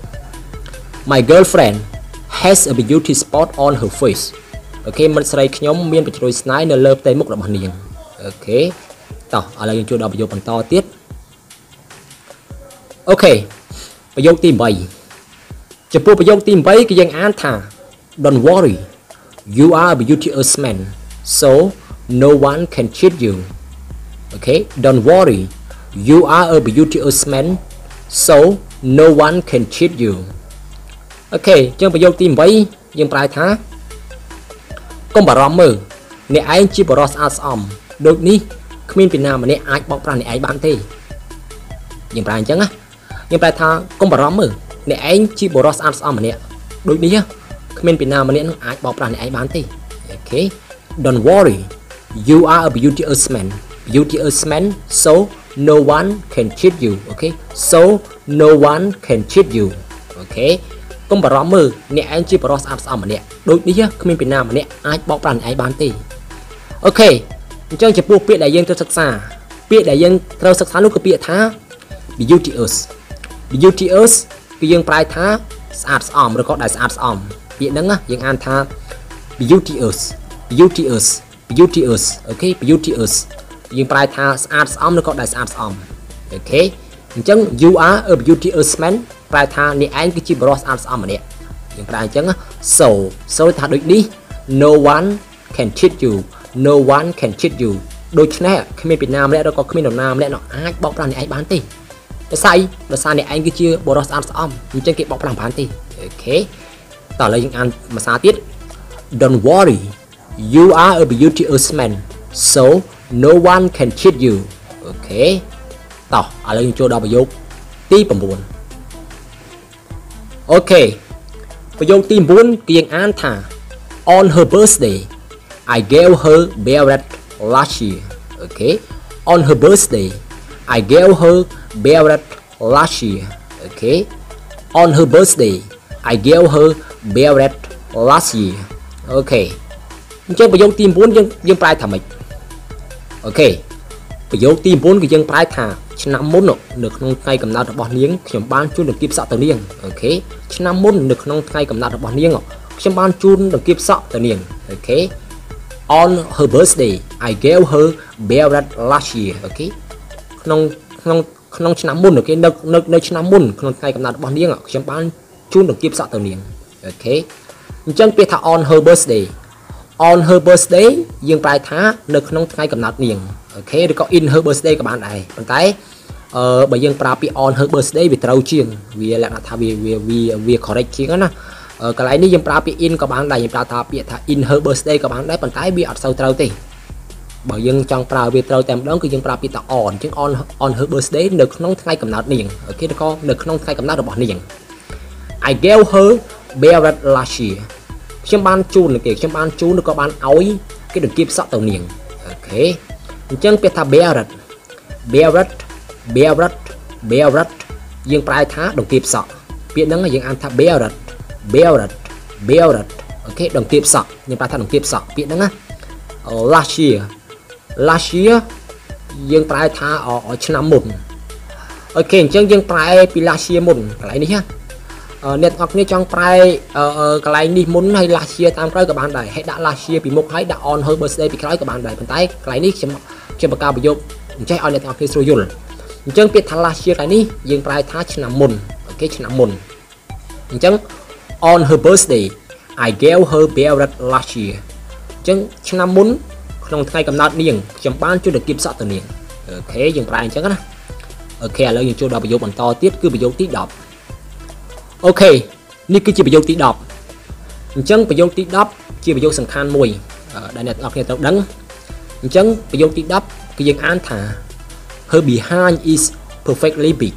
B: my girlfriend has a beauty spot on her face អូខេមិត្តស្រីខ្ញុំមានប្រជ្រុយស្នេហ៍នៅលើផ្ទៃមុខរបស់នាងអូខេតោះឥឡូវយើងចូលដល់ប្រយោគបន្តទៀតអូខេប្រយោគទីeightចំពោះប្រយោគទីeightគឺយើងអានថា don't worry you are a beauteous man so no one can cheat you okay don't worry you are a beauteous man so no one can cheat you អូខេអញ្ចឹងប្រយោគទីeightយើងប្រែថាកុំបារម្ភមើល
A: អ្នកឯងជាបរិសុទ្ធស្អាតស្អំដូចនេះគ្មានពីណាម្នាក់អាចបោកប្រាស់អ្នកឯងបានទេយើងប្រែអញ្ចឹងណាយើងប្រែថាកុំបារម្ភមើលអ្នកឯងជាបរិសុទ្ធស្អាតស្អំម្នាក់ដូចនេះគ្មានពីណាម្នាក់នឹងអាចបោកប្រាស់អ្នកឯងបានទេអូខេ Don't worry you are a beauteous man beauteous man so no one can cheat you okay so no one can cheat you okay កុំបារម្ភមើលអ្នកឯងជាបរិសុទ្ធស្អាតស្អំម្នាក់ដូចនេះគ្មានពីណាម្នាក់អាចបោកប្រាស់អ្នកឯងបានទេអូខេអញ្ចឹងចំពោះពាក្យដែលយើងត្រូវសិក្សាពាក្យដែលយើងត្រូវសិក្សានោះគឺពាក្យថា beauteous beauteous គឺយើងប្រែថាស្អាតស្អំឬក៏ដែលស្អាតស្អំពាក្យហ្នឹងយើងអានថា beauteous beauteous beauteous អូខេ beauteous យើងប្រែថាស្អាតស្អំឬក៏ដែលស្អាតស្អំអូខេអញ្ចឹង you are a beauteous man ប្រែថាអ្នកឯងគឺជាបរិសុទ្ធស្អាតស្អំម្នាក់យើងប្រែអញ្ចឹង so so ថាដូចនេះ no one can cheat you no one can cheat you ដូច្នេះគ្មានពីណាម្នាក់ឬក៏គ្មាននរណាម្នាក់អាចបោកប្រាស់អ្នកឯងបានទេដោយសារដោយសារអ្នកឯងគឺជាបរិសុទ្ធស្អាតស្អំអញ្ចឹងគេបោកប្រាស់បានទេអូខេតោះឥឡូវយើងអានភាសាទៀត Don't worry you are a beauteous man so no one can cheat you អូខេតោះឥឡូវយើងចូលដល់ប្រយោគទី9អូខេប្រយោគទី9គឺយើងអានថា On her birthday I gave her beret last year okay on her birthday I gave her beret last year okay on her birthday I gave her beret last year okay អញ្ចឹងប្រយោគទី9យើងយើងប្រែថាម៉េចអូខេប្រយោគទី9គឺយើងប្រែថាឆ្នាំមុននៅក្នុងថ្ងៃកំណើតរបស់នាងខ្ញុំបានជូនដង្កៀបសក់ទៅនាងអូខេឆ្នាំមុននៅក្នុងថ្ងៃកំណើតរបស់នាងខ្ញុំបានជូនដង្កៀបសក់ទៅនាងអូខេOn her birthday I gave her beret last year អូខេក្នុងក្នុងក្នុងឆ្នាំមុនអូខេនៅនៅនៅឆ្នាំមុនក្នុងថ្ងៃកំណើតរបស់នាងខ្ញុំបានជូនដង្កៀបសក់ទៅនាងអូខេអញ្ចឹងពាក្យថា on her birthday on her birthday យើងប្រែថានៅក្នុងថ្ងៃកំណើតនាងអូខេឬក៏ in her birthday ក៏បានដែរប៉ុន្តែអឺបើយើងប្រើពាក្យ on her birthday វាត្រូវជាងវាលក្ខណៈថាវាវាវា correct ជាងណាកន្លែងនេះយើងប្រើពាក្យ in ក៏បានដែរយើងប្រើថាពាក្យថា in her birthday ក៏បានដែរប៉ុន្តែវាអត់សូវត្រូវទេបើយើងចង់ប្រើវាត្រូវតែម្ដងគឺយើងប្រើពាក្យថា on អញ្ចឹង on on her birthday នៅក្នុងថ្ងៃកំណើតនាងអូខេឬក៏នៅក្នុងថ្ងៃកំណើតរបស់នាង I gave her beret last year ខ្ញុំបានជូនគេខ្ញុំបានជូនឬក៏បានឲ្យគេដង្កៀបសក់ទៅនាងអូខេអញ្ចឹងពាក្យថា beret beret beret beret យើងប្រែថាដង្កៀបសក់ពាក្យហ្នឹងយើងអានថា beret beret beret អូខេដង្កៀបសក់យើងប្រែថាដង្កៀបសក់ពាក្យហ្នឹងណា last year last year យើងប្រែថាឆ្នាំមុនអូខេអញ្ចឹងយើងប្រែពី last year មុនកន្លែងនេះណាអ្នកទាំងអស់គ្នាចង់ប្រែកន្លែងនេះមុនហើយ last year តាមក្រោយក៏បានដែរហើយដាក់ last year ពីមុខហើយដាក់ on her birthday ពីក្រោយក៏បានដែរប៉ុន្តែកន្លែងនេះខ្ញុំខ្ញុំបង្កើតប្រយោគអញ្ចេះឲ្យអ្នកទាំងអស់គ្នាស្រួលយល់អញ្ចឹងពាក្យថា last year កន្លែងនេះយើងប្រែថាឆ្នាំមុនអូខេឆ្នាំមុនអញ្ចឹង on her birthday I gave her beret last year អញ្ចឹងឆ្នាំមុនក្នុងថ្ងៃកំណើតនាងខ្ញុំបានជូនដង្កៀបសក់ទៅនាងអូខេយើងប្រែអញ្ចឹងណាអូខេឥឡូវយើងចូលដល់ប្រយោគបន្តទៀតគឺប្រយោគទី10អូខេនេះគឺជាប្រយោគទី10អញ្ចឹងប្រយោគទី10ជាប្រយោគសំខាន់មួយដែលអ្នកទាំងអស់គ្នាត្រូវដឹងអញ្ចឹងប្រយោគទី10គឺយើងអានថា her behind is perfectly big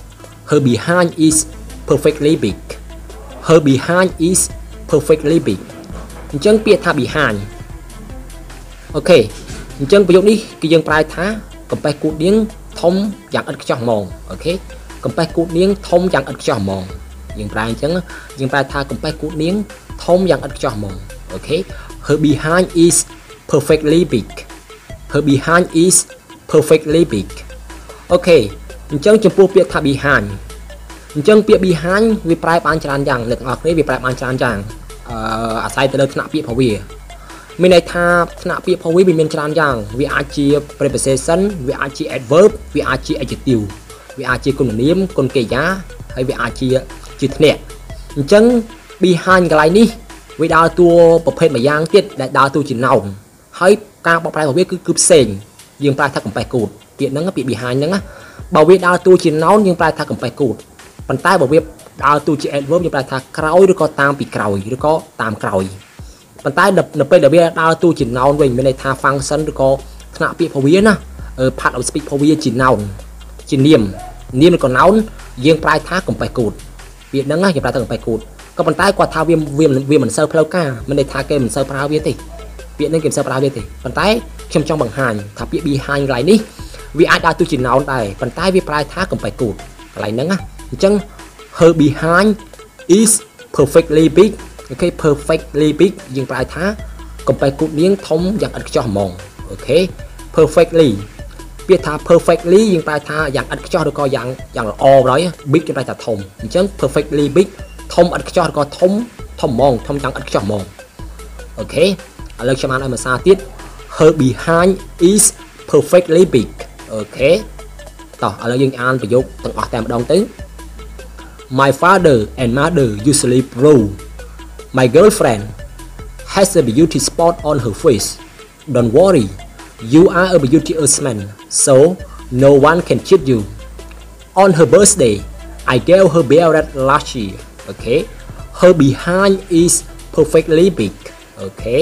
A: her behind is perfectly big her behind is perfectly big អញ្ចឹងពាក្យថា behind អូខេអញ្ចឹងប្រយោគនេះគឺយើងប្រែថាកំប៉េះគូតនាងធំយ៉ាងឥតខ្ចោះហ្មងអូខេកំប៉េះគូតនាងធំយ៉ាងឥតខ្ចោះហ្មងយើងប្រែអញ្ចឹងយើងប្រែថាកំប៉េះគូតនាងធំយ៉ាងឥតខ្ចោះហ្មងអូខេ her behind is perfectly big her behind is perfectly big អូខេអញ្ចឹងចំពោះពាក្យថា behind អញ្ចឹងពាក្យ behind វាប្រែបានច្រើនយ៉ាងអ្នកទាំងអស់គ្នាវាប្រែបានច្រើនយ៉ាងអឺអាស្រ័យទៅលើថ្នាក់ពាក្យរបស់វាមានន័យថាថ្នាក់ពាក្យរបស់វាវាមានច្រើនយ៉ាងវាអាចជា preposition វាអាចជា adverb វាអាចជា adjective វាអាចជាគុណនាមគុណកិរិយាហើយវាអាចជាជាធ្នាក់អញ្ចឹង behind កន្លែងនេះវាដើរតួប្រភេទមួយយ៉ាងទៀតដែលដើរតួជា noun ហើយការបកប្រែរបស់វាគឺគឺផ្សេងយើងប្រែថាកំប៉េះគូតពាក្យហ្នឹងពាក្យ behind ហ្នឹងណាបើវាដើរតួជា noun យើងប្រែថាកំប៉េះគូតប៉ុន្តែបើវាដើរតួជា adverb យើងប្រែថាក្រោយឬក៏តាមពីក្រោយឬក៏តាមក្រោយប៉ុន្តែនៅពេលដែលវាដើរតួជា noun វិញមានន័យថា function ឬក៏ថ្នាក់ពាក្យ Power ណា part of speech Power ជា noun ជានាមនាមឬក៏ noun យើងប្រើថា compare ពាក្យហ្នឹងយើងប្រើថា compare ក៏ប៉ុន្តែគាត់ថាវាវាមិនសូវផ្លូវការមានន័យថាគេមិនសូវប្រើវាទេពាក្យហ្នឹងគេមិនសូវប្រើវាទេប៉ុន្តែខ្ញុំចង់បង្ហាញថាពាក្យ behind កន្លែងនេះវាអាចដើរតួជា noun ដែរប៉ុន្តែវាប្រើថា compare កន្លែងហ្នឹងណាអញ្ចឹង her behind is perfectly big អូខេ perfectly big យើងប្រើថា compare គូនាងធំយ៉ាងឥតខ្ចោះហ្មងអូខេ perfectly ពាក្យថា perfectly យើងប្រើថាយ៉ាងឥតខ្ចោះឬក៏យ៉ាងយ៉ាងល្អបណ្ដោយ big គេប្រើថាធំអញ្ចឹង perfectly big ធំឥតខ្ចោះឬក៏ធំធំហ្មងធំយ៉ាងឥតខ្ចោះហ្មងអូខេឥឡូវខ្ញុំអានឲ្យភាសាទៀត her behind is perfectly big អូខេតោះឥឡូវយើងអានប្រយោគទាំងអស់តែម្ដងទៅ My father and mother usually prove my girlfriend has a beauty spot on her face. Don't worry, you are a beauty man, so no one can cheat you. On her birthday, I gave her beret last year. Okay, her behind is perfectly big. Okay,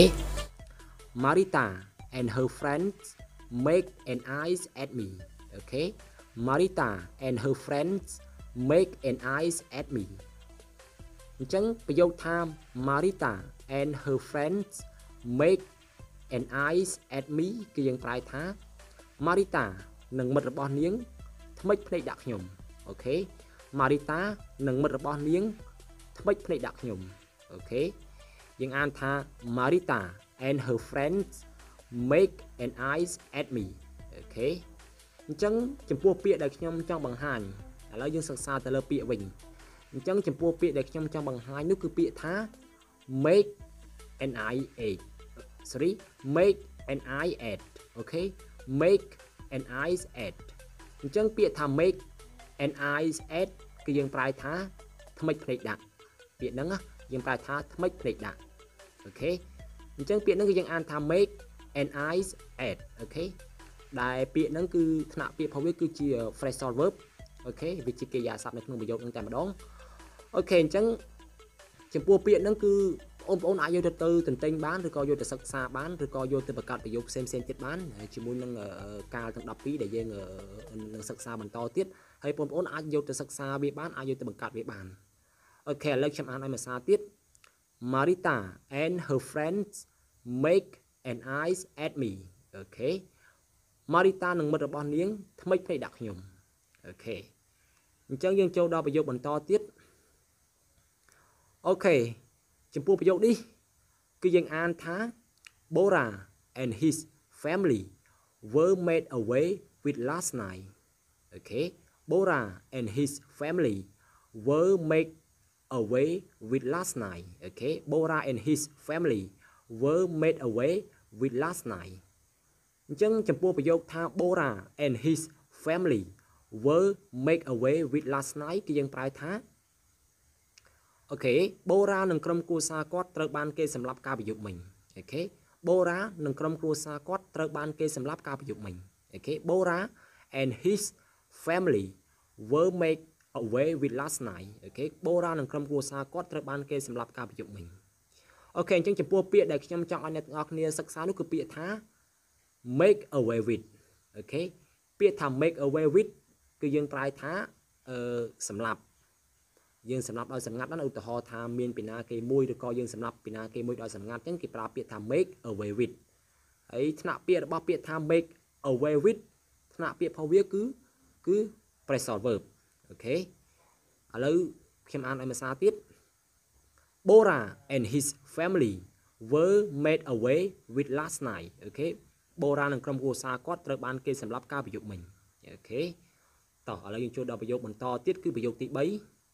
A: Marita and her friends make an eyes at me. Okay, Marita and her friends make an eyes at me. អញ្ចឹងប្រយោគថា Marita and her friends make an eyes at me គឺយើងប្រើថា Marita និងមិត្តរបស់នាងថ្មិចភ្នែកដាក់ខ្ញុំអូខេ Marita និងមិត្តរបស់នាងថ្មិចភ្នែកដាក់ខ្ញុំអូខេយើងអានថា Marita and her friends make an eyes at me អូខេអញ្ចឹងចំពោះពាក្យដែលខ្ញុំចង់បង្ហាញឥឡូវយើងសិក្សាទៅលើពាក្យវិញអញ្ចឹងចំពោះពាក្យដែលខ្ញុំចង់បង្ហាញនោះគឺពាក្យថា make an eye at sorry make an eye at អូខេ make an eyes at អញ្ចឹងពាក្យថា make an eyes at គឺយើងប្រើថាថ្មិចភ្នែកដាក់ពាក្យហ្នឹងយើងប្រើថាថ្មិចភ្នែកដាក់អូខេអញ្ចឹងពាក្យហ្នឹងគឺយើងអានថា make an eyes at អូខេដែលពាក្យហ្នឹងគឺថ្នាក់ពាក្យផងវាគឺជា phrasal verb អូខេវាជាកិរិយាសព្ទនៅក្នុងប្រយោគហ្នឹងតែម្ដងអូខេអញ្ចឹងចំពោះពាក្យហ្នឹងគឺបងប្អូនអាចយកទៅទៅទន្ទិញបានឬក៏យកទៅសិក្សាបានឬក៏យកទៅបង្កើតប្រយោគផ្សេងផ្សេងទៀតបានជាមួយនឹងកាលទាំងដប់ពីរដែលយើងនឹងសិក្សាបន្តទៀតហើយបងប្អូនអាចយកទៅសិក្សាវាបានអាចយកទៅបង្កើតវាបានអូខេឥឡូវខ្ញុំអានឲ្យភាសាទៀត Marita and her friends make an eyes at me អូខេ Marita និងមិត្តរបស់នាងថ្មិចភ្នែកដាក់ខ្ញុំអូខេអញ្ចឹងយើងចូលដល់ប្រយោគបន្តទៀតអូខេចំពោះប្រយោគនេះគឺយើងអានថា Bora and his family were made away with last night អូខេ Bora and his family were made away with last night អូខេ Bora and his family were made away with last night អញ្ចឹងចំពោះប្រយោគថា Bora and his family were made away with last night គឺយើងប្រើថាអូខេ Bora និងក្រុមគ្រួសារគាត់ត្រូវបានគេសម្លាប់ការប្រយុទ្ធមិញអូខេ Bora និងក្រុមគ្រួសារគាត់ត្រូវបានគេសម្លាប់ការប្រយុទ្ធមិញអូខេ Bora and his family were made away with last night អូខេ Bora និងក្រុមគ្រួសារគាត់ត្រូវបានគេសម្លាប់ការប្រយុទ្ធមិញអូខេអញ្ចឹងចំពោះពាក្យដែលខ្ញុំចង់ឲ្យអ្នកទាំងអស់គ្នាសិក្សានោះគឺពាក្យថា make away with អូខេពាក្យថា make away with គឺយើងប្រើថាអឺសម្លាប់យើងសម្រាប់ដោយសម្ងាត់ណាឧទាហរណ៍ថាមានពីណាគេមួយឬក៏យើងសម្រាប់ពីណាគេមួយដោយសម្ងាត់អញ្ចឹងគេប្រើពាក្យថា make away with ហើយថ្នាក់ពាក្យរបស់ពាក្យថា make away with ថ្នាក់ពាក្យផងវាគឺគឺ phrasal verb អូខេឥឡូវខ្ញុំអានឲ្យភាសាទៀត Bora and his family were made away with last night អូខេ Bora និងក្រុមគ្រួសារគាត់ត្រូវបានគេសម្លាប់ការប្រយុទ្ធមិញអូខេតោះឥឡូវយើងចូលដល់ប្រយោគបន្តទៀតគឺប្រយោគទី3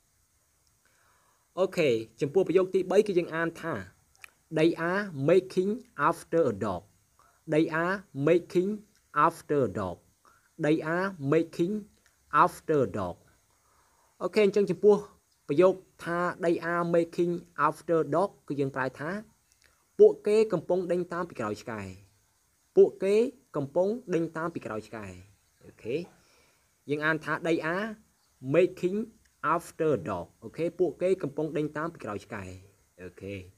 A: អូខេចំពោះប្រយោគទី3គឺយើងអានថា They are making after a dog They are making after a dog They are making after a dog អូខេអញ្ចឹងចំពោះប្រយោគថា They are making after a dog គឺយើងប្រើថាពួកគេកំពុងដេញតាមពីក្រោយឆ្កែពួកគេកំពុងដេញតាមពីក្រោយឆ្កែអូខេយើងអានថា They are making after dog អូខេពួកគេកំពុងដេញតាមពីក្រោយឆ្កែអូខេ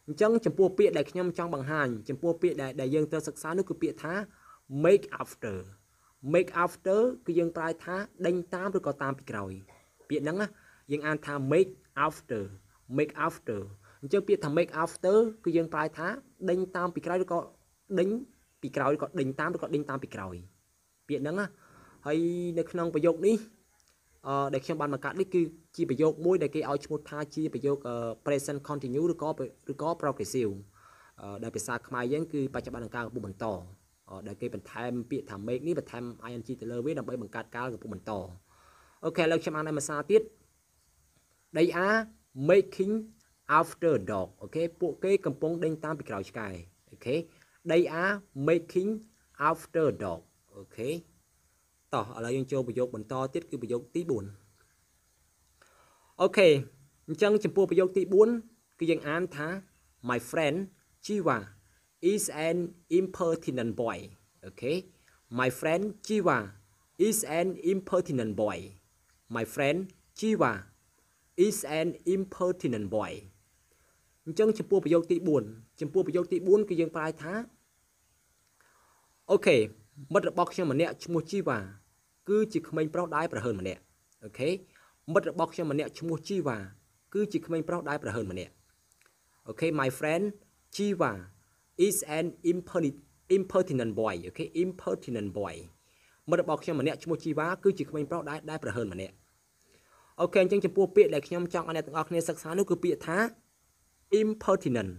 A: chẳng chấm pua bịa đại nhâm trong bằng hành chấm pua bịa đại đại dương tơ sắc sáng nó cứ bịa thá make after make after cứ dương trai thá đánh tam rồi có tam bị còi bịa nắng á dương an thá make after make after chẳng bịa thằng make after cứ dương trai thá đánh tam bị còi rồi có đánh bị còi rồi có đánh tam rồi có đánh tam bị còi bịa nắng á hayในขนมประโยคนี้เอ่อเด็กช่างบ้านมากัดนี่คือจีประโยคมุ้ยเด็กเอาชมุดท่าจีประโยคเอ่อ present continue หรือก็หรือก็ progressive เอ่อได้ภาษาขมายยังคือปัจจุบันการกับปุ่มต่อเอ่อได้เกี่ยวเป็น time เปียทำ make นี่เป็น time ing แต่เลยวิธีนำไปบังคับการกับปุ่มต่อโอเคเราช่างบ้านในภาษาติดได้อา making after dog โอเคพวกเกี่ยกำปงเด้งตามไปกล่าวสกายโอเคได้อา making after dog โอเคต่ออะไรยังโจประโยคบนต่อติดคือประโยคที่บุญโอเคจังจำพวกประโยคที่บุญคือยังอ่านท่า my friend Jiwa is an impertinent boy โอเค my friend Jiwa is an impertinent boy my friend Jiwa is an impertinent boy จังจำพวกประโยคที่บุญจำพวกประโยคที่บุญคือยังปลายท่าโอเคมัดบอกเชื่อมันเนี่ยชั่วโมงชีว่าคือจิตขมิ้นเปล่าได้ประเหินมันเนี่ยโอเคมัดบอกเชื่อมันเนี่ยชั่วโมงชีว่าคือจิตขมิ้นเปล่าได้ประเหินมันเนี่ยโอเค my friend ชีว่า is an impertinent boy โอเค impertinent boy มัดบอกเชื่อมันเนี่ยชั่วโมงชีว่าคือจิตขมิ้นเปล่าได้ได้ประเหินมันเนี่ยโอเคจังจะพูดเปียกแต่ขยำจังอันนี้ต่างออกในศึกษานี่คือเปียกท้า impertinent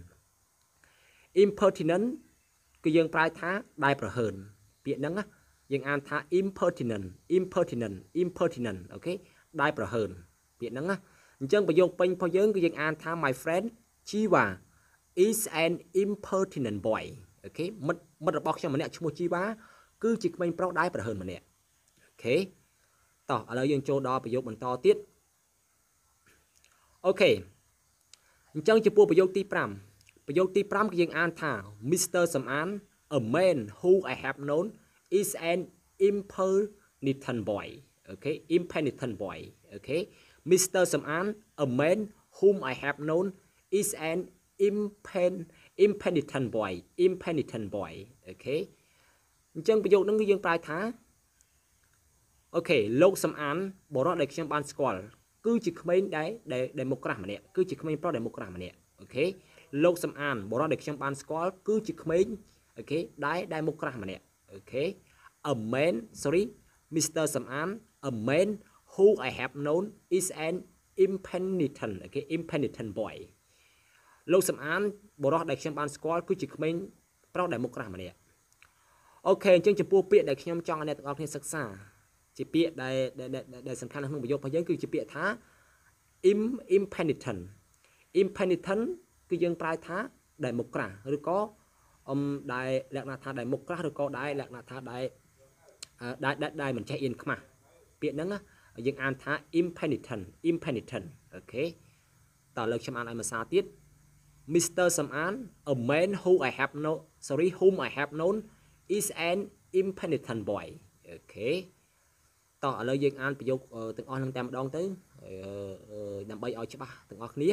A: impertinent คือยังปลายท้าได้ประเหินเปียนั่งอะยังอ่านท่า impertinent impertinent impertinent โอเคได้ประเหินเปียนั่งอะจังประโยคเป็นพอยังก็ยังอ่านท่า my friend Jiwa is an impertinent boy โอเคมันมันบอกใช่ไหมเนี่ยชั่วโมงชีวะคือจิตเป็นเปล่าได้ประเหินมันเนี่ยโอเคต่ออะไรยังโจดอประโยคมันต่อติดโอเคจังจะพูดประโยคที่ปรำประโยคที่ปรำก็ยังอ่านท่า Mister สำอาง a man who I have known is an impertinent boy okay impertinent boy okay Mister สำอาง a man whom I have known is an impen impertinent boy impertinent boy okay จังประโยคนั้นก็ยังปลายท้าโอเคโลกสำอางบอกว่าเด็กช่างบ้านสกอลคือจิตขมิ้นได้ได้ได้มกรามันเนี่ยคือจิตขมิ้นเพราะได้มกรามันเนี่ยโอเคโลกสำอางบอกว่าเด็กช่างบ้านสกอลคือจิตขมิ้นโอเคได้ได้มกรามันเนี่ยโอเค a man sorry Mister สำอาง a man who I have known is an impenitent โอเค impenitent boy โลกสำอางบอกว่าเด็กช่างบ้านสกอลคือจิตขมิ้นเพราะได้มกรามันเนี่ยโอเคจึงจะพูดเปียเด็กช่างจังอันนี้ต้องเอาที่ศึกษาจีเปียได้ได้ได้ได้สำคัญในประโยคพยัญชนะคือจีเปียท้า im impenitent impenitent คือยังปลายท้าได้มกราหรือก็อมได้แหลกนาท้าได้มกราหรือก็ได้แหลกนาท้าได้ได้ได้ได้เหมือนใช้อินเข้ามาเปียนั้นนะยังอ่านท้า impenitent impenitent โอเคต่อเลยชมอ่านอันมาซาติด Mister สำอาง a man who I have known sorry whom I have known is an impenitent boy โอเคต่อเลยยังอ่านประโยคtừngออนทั้งแต่มาดองtớiนำไปเอาใช่ปะtừngออกนี้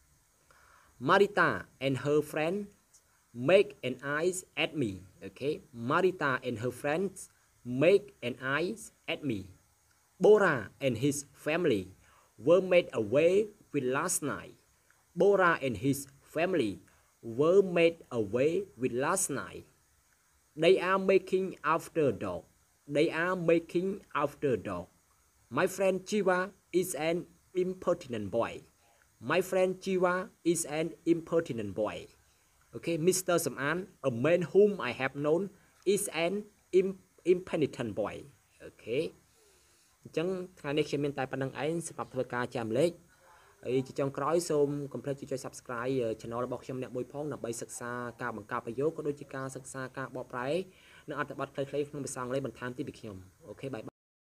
A: Marita and her friends make an eyes at me okay Marita and her friends make an eyes at me Bora and his family were made away with last night Bora and his family were made away with last night they are making after dog They are making after dog. My friend Jiwa is an impertinent boy. My friend Jiwa is an impertinent boy. Okay, Mister สำอาง a man whom I have known is an impenitent boy. Okay. จังทางนี้เขียนเป็นแต่ปัญญาเองสำหรับเธอการจำเล็กไอ้จีจงคล้อยส้มคอมเพลตจีจอย subscribe ช่องเราบอกชมเนี่ยบอยพ้องนำไปศึกษาการบังคับประโยชน์ก็โดยจีการศึกษาการบอกไปในอัตบัตรเคยๆក្នុងភាសាអង់គ្លេសបន្ថែមទីពីខ្ញុំអូខេបាយ